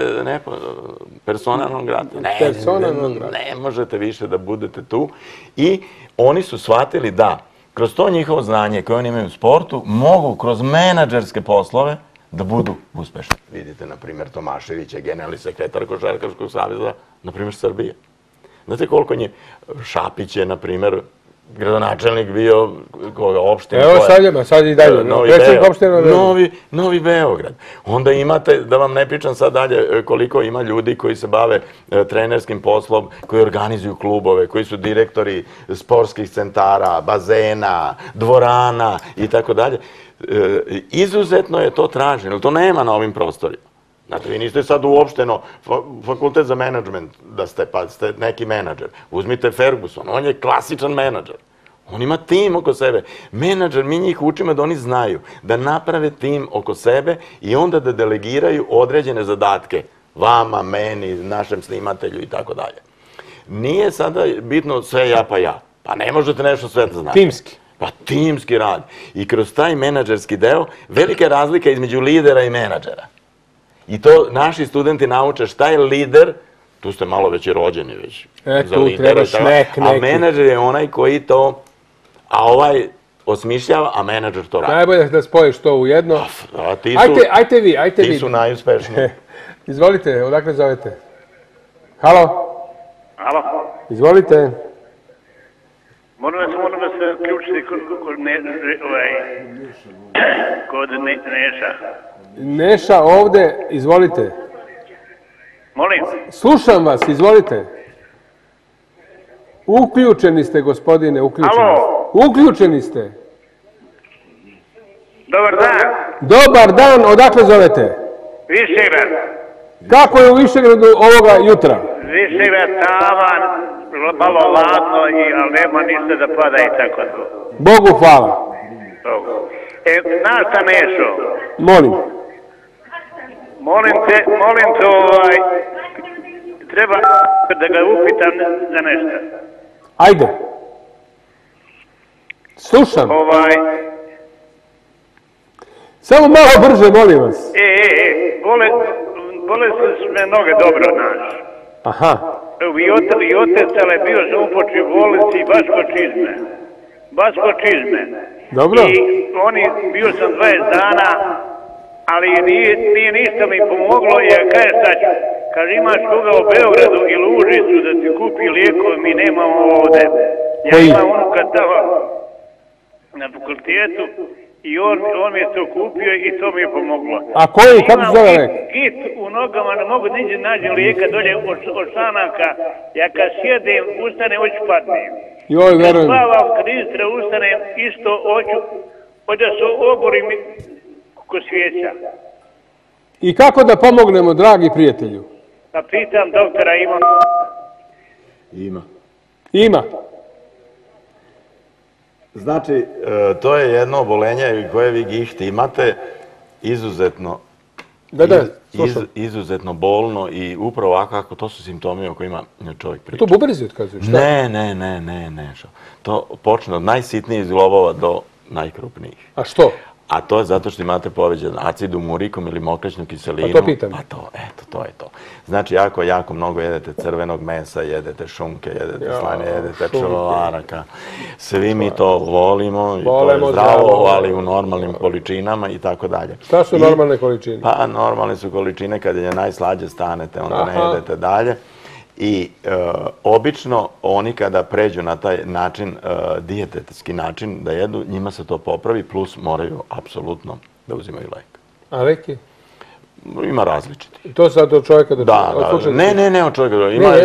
persona non grata. Ne možete više da budete tu. I oni su shvatili da kroz to njihovo znanje koje oni imaju u sportu mogu kroz menadžerske poslove da budu uspešni. Vidite, na primjer, Tomašević je generalni sekretar Košarkaškog saveza, na primjer, Srbije. Znate koliko nje? Šapić je, na primjer, gradonačelnik bio opštine. Evo Saljama, sad i dalje. Predsjednik opštine Novi Beograd. Onda imate, da vam ne pričam sad dalje, koliko ima ljudi koji se bave trenerskim poslom, koji organizuju klubove, koji su direktori sportskih centara, bazena, dvorana i tako dalje. Izuzetno je to traženo, to nema na ovim prostorima. Znate, vi niste sad uopšteno fakultet za menadžment da ste, pa ste neki menadžer. Uzmite Ferguson, on je klasičan menadžer. On ima tim oko sebe. Menadžer, mi njih učimo da oni znaju da naprave tim oko sebe i onda da delegiraju određene zadatke vama, meni, našem snimatelju i tako dalje. Nije sada bitno sve ja pa ja. Pa ne možete nešto sve da znate. Timski. Pa timski rad. I kroz taj menadžerski deo velika je razlika između lidera i menadžera. I to naši studenti nauče šta je lider, tu ste malo već i rođeni već. E, tu trebaš nek, neki. A menadžer je onaj koji to, a ovaj osmišljava, a menadžer to radi. Najbolje da spojiš to u jedno. Ajte vi, ajte vi. Ti su najuspešniji. Izvolite, odakle zovete? Halo? Halo? Izvolite. Moram da se, moram da se ključiti kod Neša. Neša ovde, izvolite. Molim? Slušam vas, izvolite. Uključeni ste, gospodine, uključeni ste. Alo? Uključeni ste. Dobar dan. Dobar dan, odakle zovete? Višegrad. Kako je u Višegradu ovoga jutra? Višegrad, tavan, malo ladno, ali nema ništa da pada i tako to. Bogu hvala. E, znaš šta Nešo? Molim. Molim te, molim te, ovaj, treba da ga upitam za nešto. Ajde. Slušam. Ovaj... Samo malo brže, molim vas. E, e, e, bole, bole su me noge dobro, znaš. Aha. I otecala je bio sam upočio bolesti baš ko čizme. Baš ko čizme. Dobro. I oni, bio sam dvadeset dana, ali nije ništa mi pomoglo, jer kaj šta ću? Kaže, imaš koga u Beogradu ili u Užicu da ti kupi lijekove, mi nemamo ovde. Ja imam unuka tamo na fakultetu i on mi je to kupio i to mi je pomoglo. A koji, kako se zove lek? Git u nogama, ne mogu niđe nađem lijeka dolje od šanaka. Ja kad sjedem, ustanem, hoću padnem. Joj, verujem. Kad plavam, kad istra ustanem, isto hoću, hoću da se oborim ko svijeća. I kako da pomognemo, dragi prijatelju? Pa pitam doktora, ima? Ima. Ima. Znači, to je jedno obolenje koje vi gihte imate, izuzetno Da, da, slušam. izuzetno bolno i upravo ovako kako to su simptomi o kojima čovjek priča. To bubrezi otkazuju, šta? Ne, ne, ne, ne, ne. To počne od najsitnijih zglobova do najkrupnijih. A što? A to je zato što imate povećan acidum urikum ili mokraćnu kiselinu. Pa to pitam. Pa to, eto, to je to. Znači, jako, jako mnogo jedete crvenog mesa, jedete šunke, jedete slane, jedete pčelovaraka. Svi mi to volimo i to je zdravo, ali u normalnim količinama i tako dalje. Šta su normalne količine? Pa, normalne su količine kada je najslađe stanete, onda ne jedete dalje. I obično oni kada pređu na taj način, dijetetski način da jedu, njima se to popravi, plus moraju apsolutno da uzimaju lek. A leki? Ima različiti. To sad od čovjeka da... Da, da. Ne, ne, ne od čovjeka.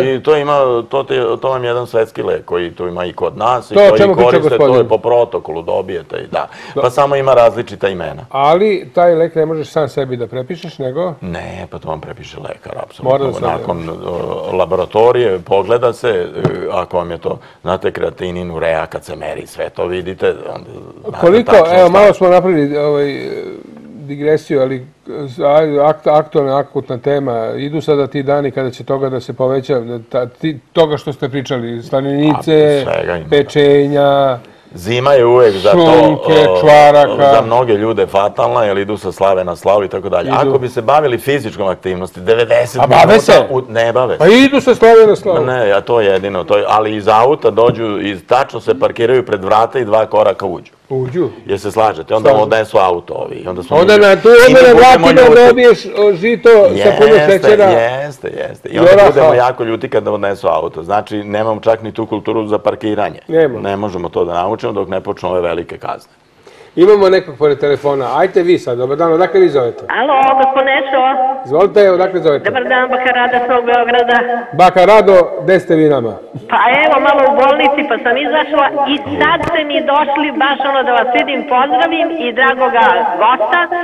To vam je jedan svetski lek koji tu ima i kod nas i koji koriste, to je po protokolu, dobijete i da. Pa samo ima različita imena. Ali taj lek ne možeš sam sebi da prepišeš, nego? Ne, pa to vam prepiše lekar, apsolutno. Nakon laboratorije pogleda se, ako vam je to, znate, kreatinin, urea, kad se meri sve to vidite. Koliko, evo, malo smo napravili digresiju, ali aktualna, akutna tema. Idu sada ti dani kada će toga da se poveća, toga što ste pričali, slaninice, pečenja, zima je uvek za to, šunke, čvaraka. Za mnoge ljude fatalna, jer idu sa slave na slavu i tako dalje. Ako bi se bavili fizičkom aktivnosti, devedeset minuta... A bave se? Ne bave se. Pa idu sa slave na slavu. Ne, ja to je jedino. Ali iz auta dođu i tačno se parkiraju pred vrata i dva koraka uđu. Uđu? Jer se slažete. Onda odnesu auto ovi. Onda na tu na vratima dobiješ žito sa puno šećera. Jeste, jeste. I onda budemo jako ljuti kada odnesu auto. Znači, nemamo čak ni tu kulturu za parkiranje. Ne možemo to da naučimo dok ne počnu ove velike kazne. Imamo nekog pored telefona. Ajte vi sad, dobar dan, odakle vi zovete? Alo, gospod Nešo. Izvolite, odakle zovete? Dobar dan, Baka Rada svog Beograda. Baka Rado, gde ste vi nama? Pa evo, malo u bolnici, pa sam izašla i sad ste mi došli baš ono da vas vidim, pozdravim i dragoga gosta.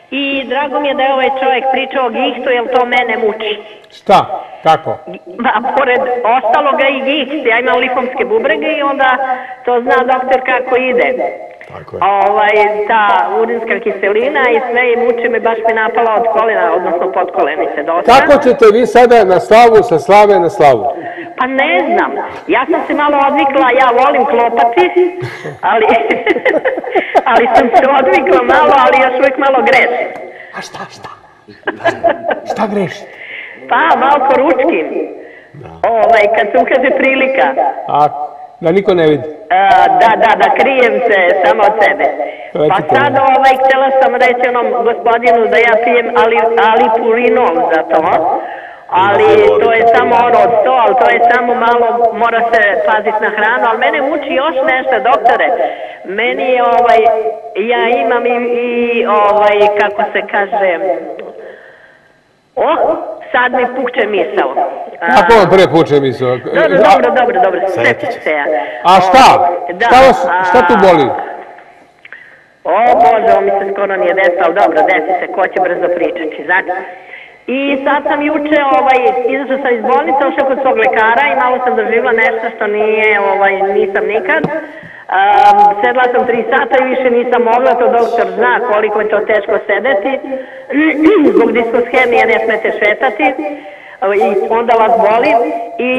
I drago mi je da je ovaj čovjek pričao o gihtu, jer to mene muči. Šta? Kako? Ba, pored ostaloga i giht, ja imam lifomske bubrege i onda to zna doktor kako ide. Tako je. Ovaj, ta urinska kiselina i sve i muči me, baš mi napala od kolena, odnosno pod kolenice dosta. Kako ćete vi sada na slavu, sa slave na slavu? Pa ne znam, ja sam se malo odvikla, ja volim klopati, ali, ali sam se odvikla malo, ali još uvijek malo grešim. A šta, šta? Šta grešite? Pa, malo ručkim. Ovaj, kad se ukaže prilika. A, da niko ne vidi? A, da, da, da krijem se samo od sebe. Pa sad, ovaj, htjela sam reći onom gospodinu da ja pijem ali, alipurinol za to. Ali to je samo ono od sto, ali to je samo malo, mora se paziti na hranu, ali mene muči još nešto, doktore. Meni je ovaj, ja imam i, i ovaj, kako se kaže, o, sad mi pukće misao. Kako vam pre puče misao? Dobro, dobro, dobro, dobro, svetit se ja. A šta? Šta, vas, šta tu boli? O Bože, ovo mi se skoro nije desilo, ali dobro, desi se, ko će brzo pričati, znači. I sad sam juče, ovaj, izašla sam iz bolnice, ošla kod svog lekara i malo sam doživjela nešto što nije, ovaj, nisam nikad. Um, sedla sam tri sata i više nisam mogla, to doktor zna koliko je to teško sedeti. Zbog diskoshemije ne smete šetati i onda vas boli. I,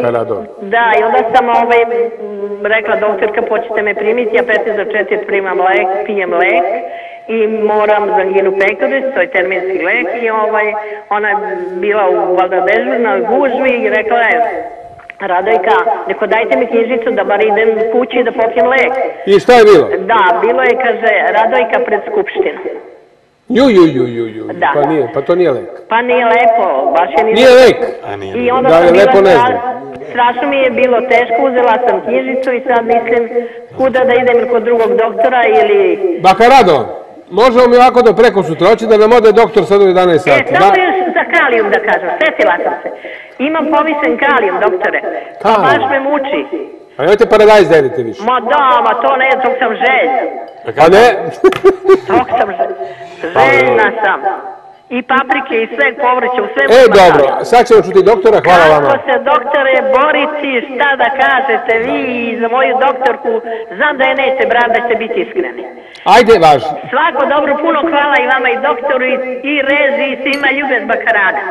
da, i onda sam ovaj, rekla doktorka, počete me primiti, ja petnaest do četiri primam lek, pijem lek. I moram za anginu pektoris, to je terminski lek i ovaj, ona je bila u valjda dežurnoj gužvi i rekla je, Radojka, neko dajte mi knjižicu da bar idem kući da popijem lek. I šta je bilo? Da, bilo je, kaže, Radojka pred skupštinu. Ju, ju, ju, ju, ju, da. Pa, nije, pa to nije lek. Pa nije lepo, baš je nije... Nije lek! I onda da sam je bila lepo ne znam. Strašno mi je bilo teško, uzela sam knjižicu i sad mislim kuda da idem kod drugog doktora ili... Baka Rado, možemo mi ovako do preko sutroći da nam ode doktor sad u jedanaest sati. E, samo još za kalijum da kažem, setila sam se. Imam povisen kalijum, doktore. Pa baš me muči. A nemojte paradajz delite više. Ma da, ma to ne, tog sam željna. A ne? Tog sam željna sam. I paprike i sve povrće, u sve... E, dobro, sad ćemo čuti doktora, hvala vama. Kako se, doktore, boriti, šta da kažete vi za moju doktorku, znam da je neće brat, da ćete biti iskreni. Ajde, važi. Svako dobro, puno hvala i vama i doktoru i Rezi i svima ljubez Bakarada.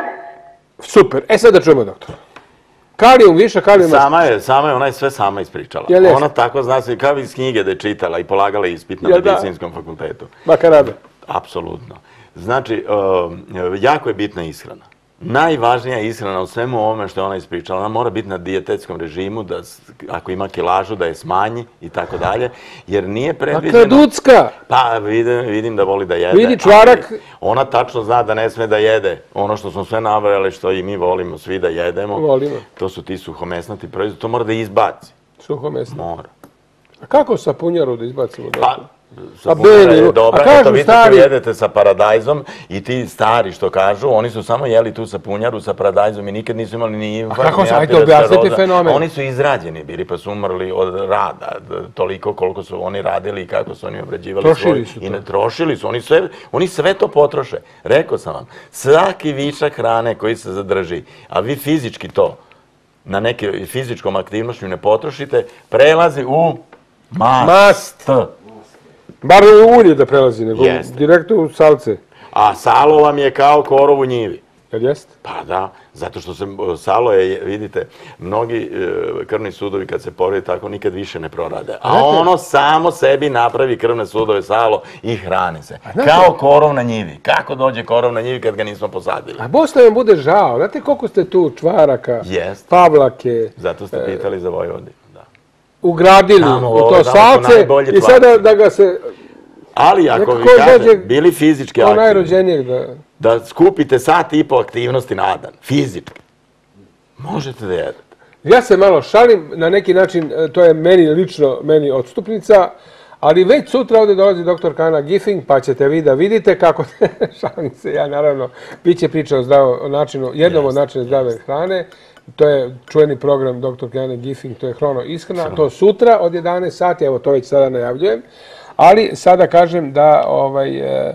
Super, e sad da čujemo doktora. Kalijum, više kalijuma... Sama je, sama je, ona je sve sama ispričala. Ona tako zna se kao iz knjige da je čitala i polagala ispit na medicinskom fakultetu. Bakarada. Apsolutno. Znači, jako je bitna ishrana. Najvažnija je ishrana u svemu ovome što je ona ispričala. Ona mora biti na dijetetskom režimu, da ako ima kilažu da je smanji i tako dalje, jer nije predviđeno... Dakle, Ducka! Pa vidim da voli da jede. Vidi čvarak. Ona tačno zna da ne sme da jede. Ono što smo sve nabrali, što i mi volimo svi da jedemo. Volimo. To su ti suhomesnati proizvodi. To mora da izbaci. Suhomesnati. Mora. A kako sapunjaru da izbacimo? Pa, sapunjara je dobra. Eto, vidite tu jedete sa paradajzom i ti stari što kažu, oni su samo jeli tu sapunjaru sa paradajzom i nikad nisu imali ni infarkt. A kako se, ajte objasniti fenomen? Oni su izrađeni bili pa su umrli od rada, toliko koliko su oni radili i kako su oni obrađivali svoj... Trošili su to. I ne trošili su, oni sve, oni sve to potroše. Rekao sam vam, svaki višak hrane koji se zadrži, a vi fizički to na neke fizičkom aktivnošću ne potrošite, prelazi u mast. Bar u ulje da prelazi, nego direktno u salce. A salo vam je kao korov u njivi. Jel jeste? Pa da, zato što se salo je, vidite, mnogi krvni sudovi kad se povredi tako nikad više ne prorade. A ono samo sebi napravi krvne sudove salo i hrani se. Kao korov na njivi. Kako dođe korov na njivi kad ga nismo posadili? A Bosna vam bude žao. Znate koliko ste tu čvaraka, pavlake. Zato ste pitali za Vojvodinu. Ugradili u to salce i sada da ga se... Ali ako vi kažete, bili fizički aktivni, da skupite sat i po aktivnosti na dan, fizički, možete da jedete. Ja se malo šalim, na neki način, to je meni lično, meni odstupnica, ali već sutra ovdje dolazi doktor Kana Giffing, pa ćete vi da vidite kako... Šalim se, ja naravno, bit će priča o načinu, jednom od načina zdrave hrane. To je čuveni program doktor Kana Giffing, to je Hrono ishrana. To sutra od jedanaest sati, evo to već sada najavljujem. Ali sada kažem da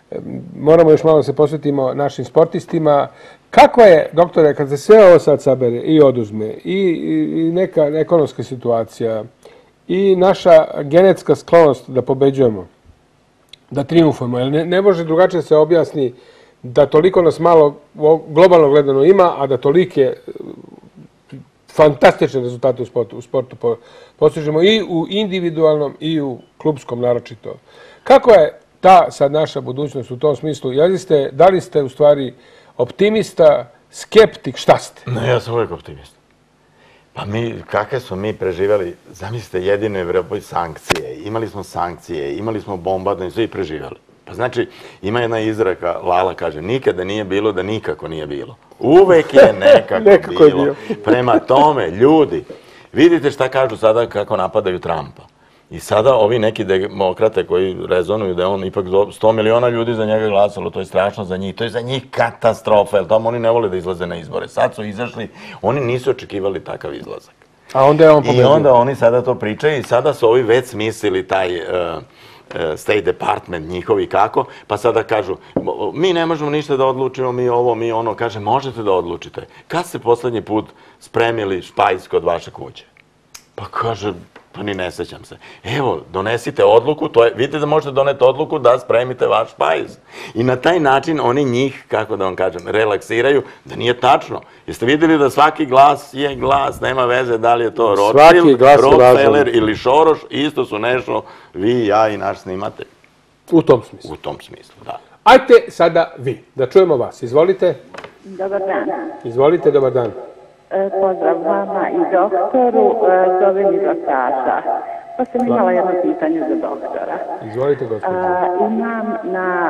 moramo još malo se posvetimo našim sportistima. Kako je, doktore, kad se sve ovo sad sabere i oduzme, i neka ekonomska situacija, i naša genetska sklonost da pobeđujemo, da triumfujemo, jer ne može drugačije se objasni da toliko nas malo globalno gledano ima, a da tolike fantastične rezultate u sportu postižemo i u individualnom i u klubskom naročito. Kako je ta sad naša budućnost u tom smislu? Da li ste u stvari optimista, skeptik, šta ste? Ne, ja sam uvijek optimista. Pa mi, kakve smo mi preživjeli, zamislite, jedino Evropoj sankcije, imali smo sankcije, imali smo bombardovanje, sve i preživjeli. Pa znači, ima jedna izreka, Lala kaže, nikada nije bilo da nikako nije bilo. Uvek je nekako bilo. Prema tome, ljudi, vidite šta kažu sada kako napadaju Trumpa. I sada ovi neki demokrate koji rezonuju da je on ipak sto miliona ljudi za njega glasalo, to je strašno za njih, to je za njih katastrofa, jer tamo oni ne vole da izlaze na izbore. Sad su izašli, oni nisu očekivali takav izlazak. A onda je on pobedio. I onda oni sada to pričaju i sada su ovi već smislili taj State Department njihovi kako, pa sada kažu, mi ne možemo ništa da odlučimo, mi ovo, mi ono, kaže, možete da odlučite. Kad ste poslednji put spremili špajz kod vaše kuće? Pa kaže, pa ni ne sećam se. Evo, donesite odluku, vidite da možete doneti odluku da spremite vaš špajz. I na taj način oni njih, kako da vam kažem, relaksiraju, da nije tačno. Jeste vidjeli da svaki glas je glas, nema veze da li je to Rothschild, Rockefeller ili Šoroš, isto su nešto vi, ja i naš snimatelj. U tom smislu? U tom smislu, da. Ajte sada vi, da čujemo vas. Izvolite. Dobar dan. Izvolite, dobar dan. Pozdrav vama i doktoru, zovem iz Lasaša. Pa sam imala jedno pitanje za doktora. Izvolite, gospođo. Imam na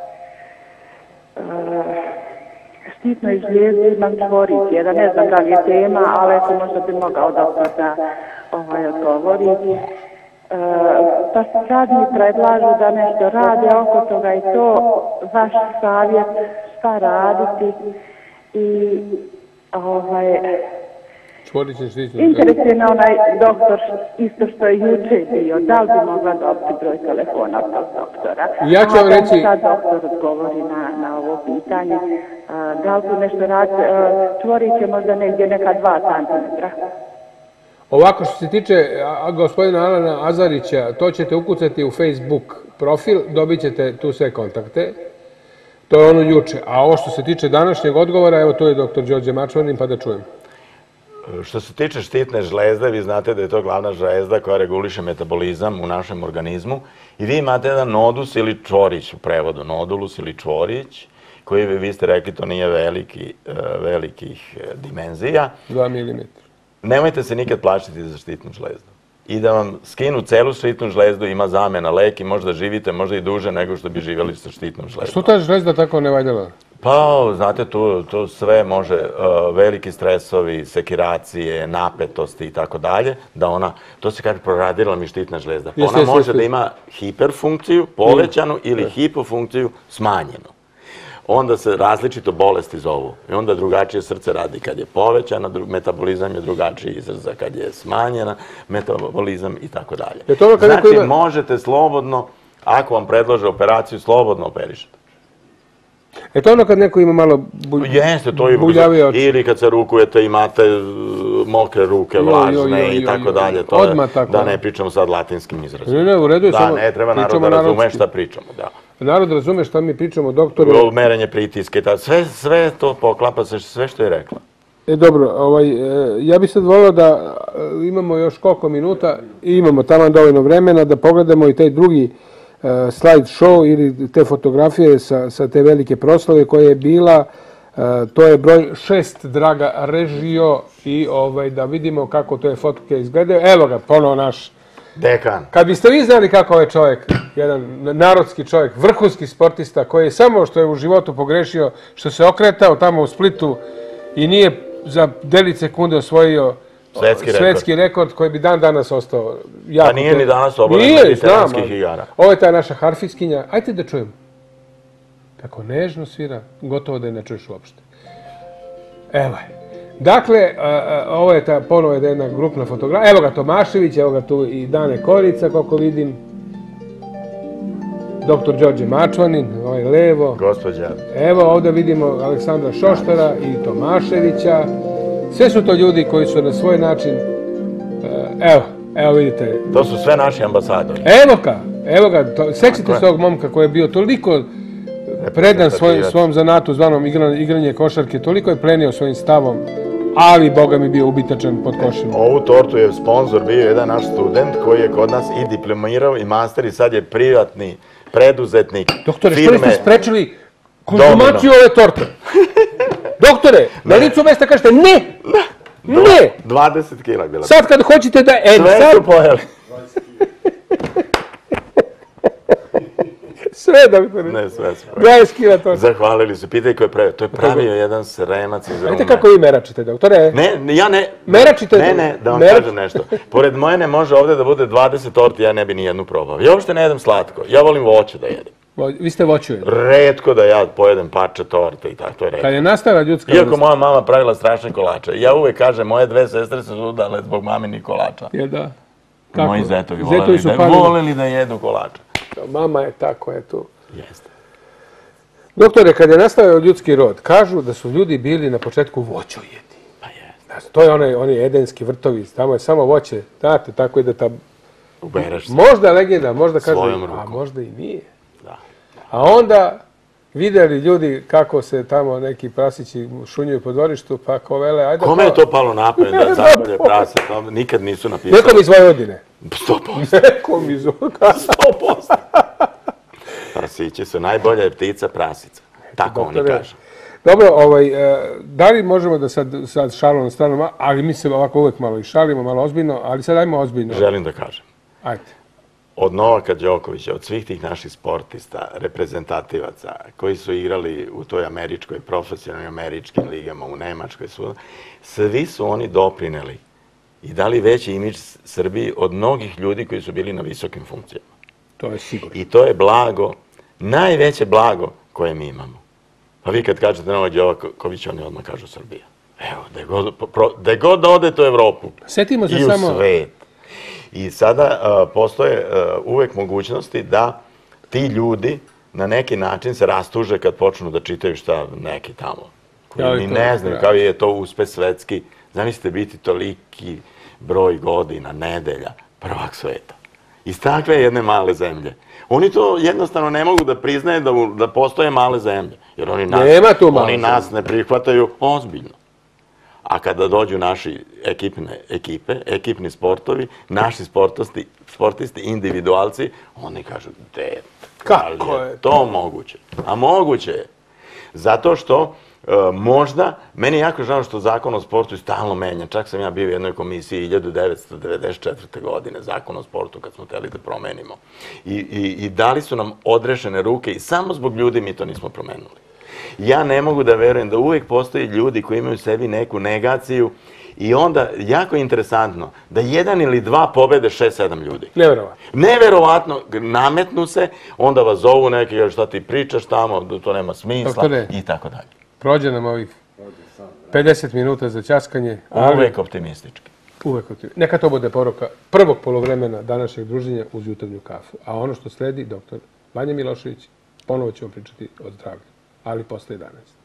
štitnoj žlijezdi, imam čvorić jedan, ne znam da li je tema, ali eto možda bi mogao doktor da odgovori. Pa sad mi predlažu da nešto rade oko toga i to vaš savjet šta raditi i interesuje me onaj doktor isto što je juče bio, da li bi mogla dobiti broj telefona tog doktora? Ja ću vam reći... Sad doktor odgovori na ovo pitanje, da li tu nešto radi, čvorić je možda negdje neka dva centimetra. Ovako što se tiče gospodina Alana Azarića, to ćete ukucati u Facebook profil, dobit ćete tu sve kontakte. To je ono juče. A ovo što se tiče današnjeg odgovora, evo tu je doktor Đorđe Mačvanin, pa da čujem. Što se tiče štitne žlezde, vi znate da je to glavna žlezda koja reguliše metabolizam u našem organizmu i vi imate jedan nodus ili čvorić u prevodu, nodulus ili čvorić, koji vi ste rekli to nije velikih dimenzija. Dva milimetra. Nemojte se nikad plašiti za štitnu žlezdu. I da vam skinu celu štitnu žlezdu, ima zamena lek i možda živite možda i duže nego što bi živjeli sa štitnom žlezdom. Što ta žlezda tako ne valjala? Pa, znate, to sve može, veliki stresovi, sekiracije, napetosti i tako dalje, da ona, to se kaže, proradila mi štitna žlezda. Ona može da ima hiperfunkciju, povećanu, ili hipofunkciju, smanjenu. Onda se različito bolesti zovu. I onda drugačije srce radi kad je povećana, metabolizam je drugačiji izraza kad je smanjena, metabolizam i tako dalje. Znači, možete slobodno, ako vam predlože operaciju, slobodno operišete. Je to ono kad neko ima malo buljavije oči? Ili kad se rukujete, imate mokre ruke, vlažne i tako dalje. Da ne pričamo sad latinskim izrazom. Ne, ne, u redu je samo... Da, ne treba narod da razume šta pričamo, da. Narod razume šta mi pričamo, doktoru... Merenje pritiske, sve to poklapa se, sve što je rekla. E, dobro, ja bih sad volio da imamo još koliko minuta i imamo tamo dovoljno vremena da pogledamo i taj drugi slide show ili te fotografije sa te velike proslave koje je bila, to je broj šest, draga režio, i da vidimo kako te fotke izgledaju. Evo ga, ponovo naš dekan. Kad biste vi znali kako je čovjek, jedan narodski čovjek, vrhunski sportista, koji je samo što je u životu pogrešio, što se okretao tamo u Splitu i nije za delić sekunde osvojio svetski rekord koji bi dan danas ostao. A nije ni danas oboren mediteranskih igara. Ovo je ta naša harfiskinja. Ajde da čujem. Tako nežno svira, gotovo da je ne čuješ uopšte. Evo je. Dakle, ovo je ta ponovo jedna grupna fotografija. Evo ga Tomašević, evo ga tu i Dane Korica, koliko vidim. doktor Đorđe Mačvanin, ovaj levo. Gospođa. Evo ovdje vidimo Aleksandra Šoštara i Tomaševića. Sve su to ljudi koji su na svoj način, evo, evo vidite. To su sve naši ambasadori. Evo ga, evo ga, sećate se ovog momka koji je bio toliko predan svom zanatu zvanom igranje košarke, toliko je plenio svojim stavom, ali Boga mi bio ubitačan pod košima. Ovu tortu je sponsor bio jedan naš student koji je kod nas i diplomirao i master i sad je privatni preduzetnik. Doktore, što ste sprečili konzumaciju ove torte? Doktore, na licu mesta kažete ne! Ne! dvadeset kila bila. Sad kad hoćete da... Sve su pojeli. Sve, doktore. Ne, sve su pojeli. dvadeset kila torte. Zahvalili su. Pitaj ko je pravio. To je pravio jedan Sremac iz Rume. Vidite kako vi meračite, doktore? Ne, ja ne... Meračite? Ne, ne, da vam kažem nešto. Pored moje ne može ovdje da bude dvadeset torti, ja ne bi nijednu probao. Ja uopšte ne jedem slatko. Ja volim voće da jedem. Vi ste voćuje? Retko da ja pojedem parče torte i tako, to je retko. Kad je nastala ljudska... Iako moja mama pravila strašne kolače. Ja uvek kažem, moje dve sestre su udale zbog maminih kolača. Je da. Moji zetovi voleli da jedu kolače. Mama je tako, je tu. Jeste. Doktore, kad je nastao ljudski rod, kažu da su ljudi bili na početku voćojedi. Pa jeste. To je oni edenski vrtovi, tamo je samo voće. Znate, tako ide ta... Ubereš se. Možda legenda, možda kaže... Svojom rukom. A možda i nije. A onda vidjeli ljudi kako se tamo neki prasići šunjuju po dvorištu, pa ko vele, ajde... Kome je to palo napamet da zakolje prase? Nikad nisu napisali. Nekom iz Vojvodine. Sto posto. Nekom iz Vojvodine. Sto posto. Prasići su najbolja ptica prasica. Tako oni kažu. Dobro, da li možemo da sad šalimo na stranu, ali mi se ovako uvek malo i šalimo, malo ozbiljno, ali sad ajmo ozbiljno. Želim da kažem. Ajde. Od Novaka Đokovića, od svih tih naših sportista, reprezentativaca koji su igrali u toj američkoj, profesionalnoj američkim ligama, u Nemačkoj, svi su oni doprineli i dali veći imidž Srbiji od mnogih ljudi koji su bili na visokim funkcijama. To je sigurno. I to je blago, najveće blago koje mi imamo. Pa vi kad kažete Novak Đoković, oni odmah kažu Srbija. Evo, gde god odete u Evropu i u svet. I sada postoje uvek mogućnosti da ti ljudi na neki način se rastuže kad počnu da čitaju šta neki tamo. Koji ni ne znaju kao je to uspeh svetski. Zamislite biti toliki broj godina, nedelja, prvak sveta. Iz takve jedne male zemlje. Oni to jednostavno ne mogu da priznaju da postoje male zemlje. Jer oni nas ne prihvataju ozbiljno. A kada dođu naši ekipe, ekipni sportovi, naši sportisti, individualci, oni kažu, de, kako je to moguće? A moguće je. Zato što možda, meni je jako žao što zakon o sportu je stalno menjan. Čak sam ja bio u jednoj komisiji hiljadu devetsto devedeset četvrte. godine, zakon o sportu, kad smo hteli da promenimo. I dali su nam odrešene ruke i samo zbog ljudi mi to nismo promenili. Ja ne mogu da verujem da uvijek postoji ljudi koji imaju u sebi neku negaciju i onda, jako je interesantno, da jedan ili dva pobede šest sedam ljudi. Neverovatno. Neverovatno, nametnu se, onda vas zovu neki, šta ti pričaš tamo, to nema smisla i tako dalje. Prođe nam ovih pedeset minuta za ćaskanje. Uvijek optimistički. Uvijek optimistički. Neka to bude poruka prvog polovremena današnjeg druženja uz jutarnju kafu. A ono što sledi, doktor Vanja Milošević, ponovo ćemo pričati o zdravlju. Ali posle jedanaest.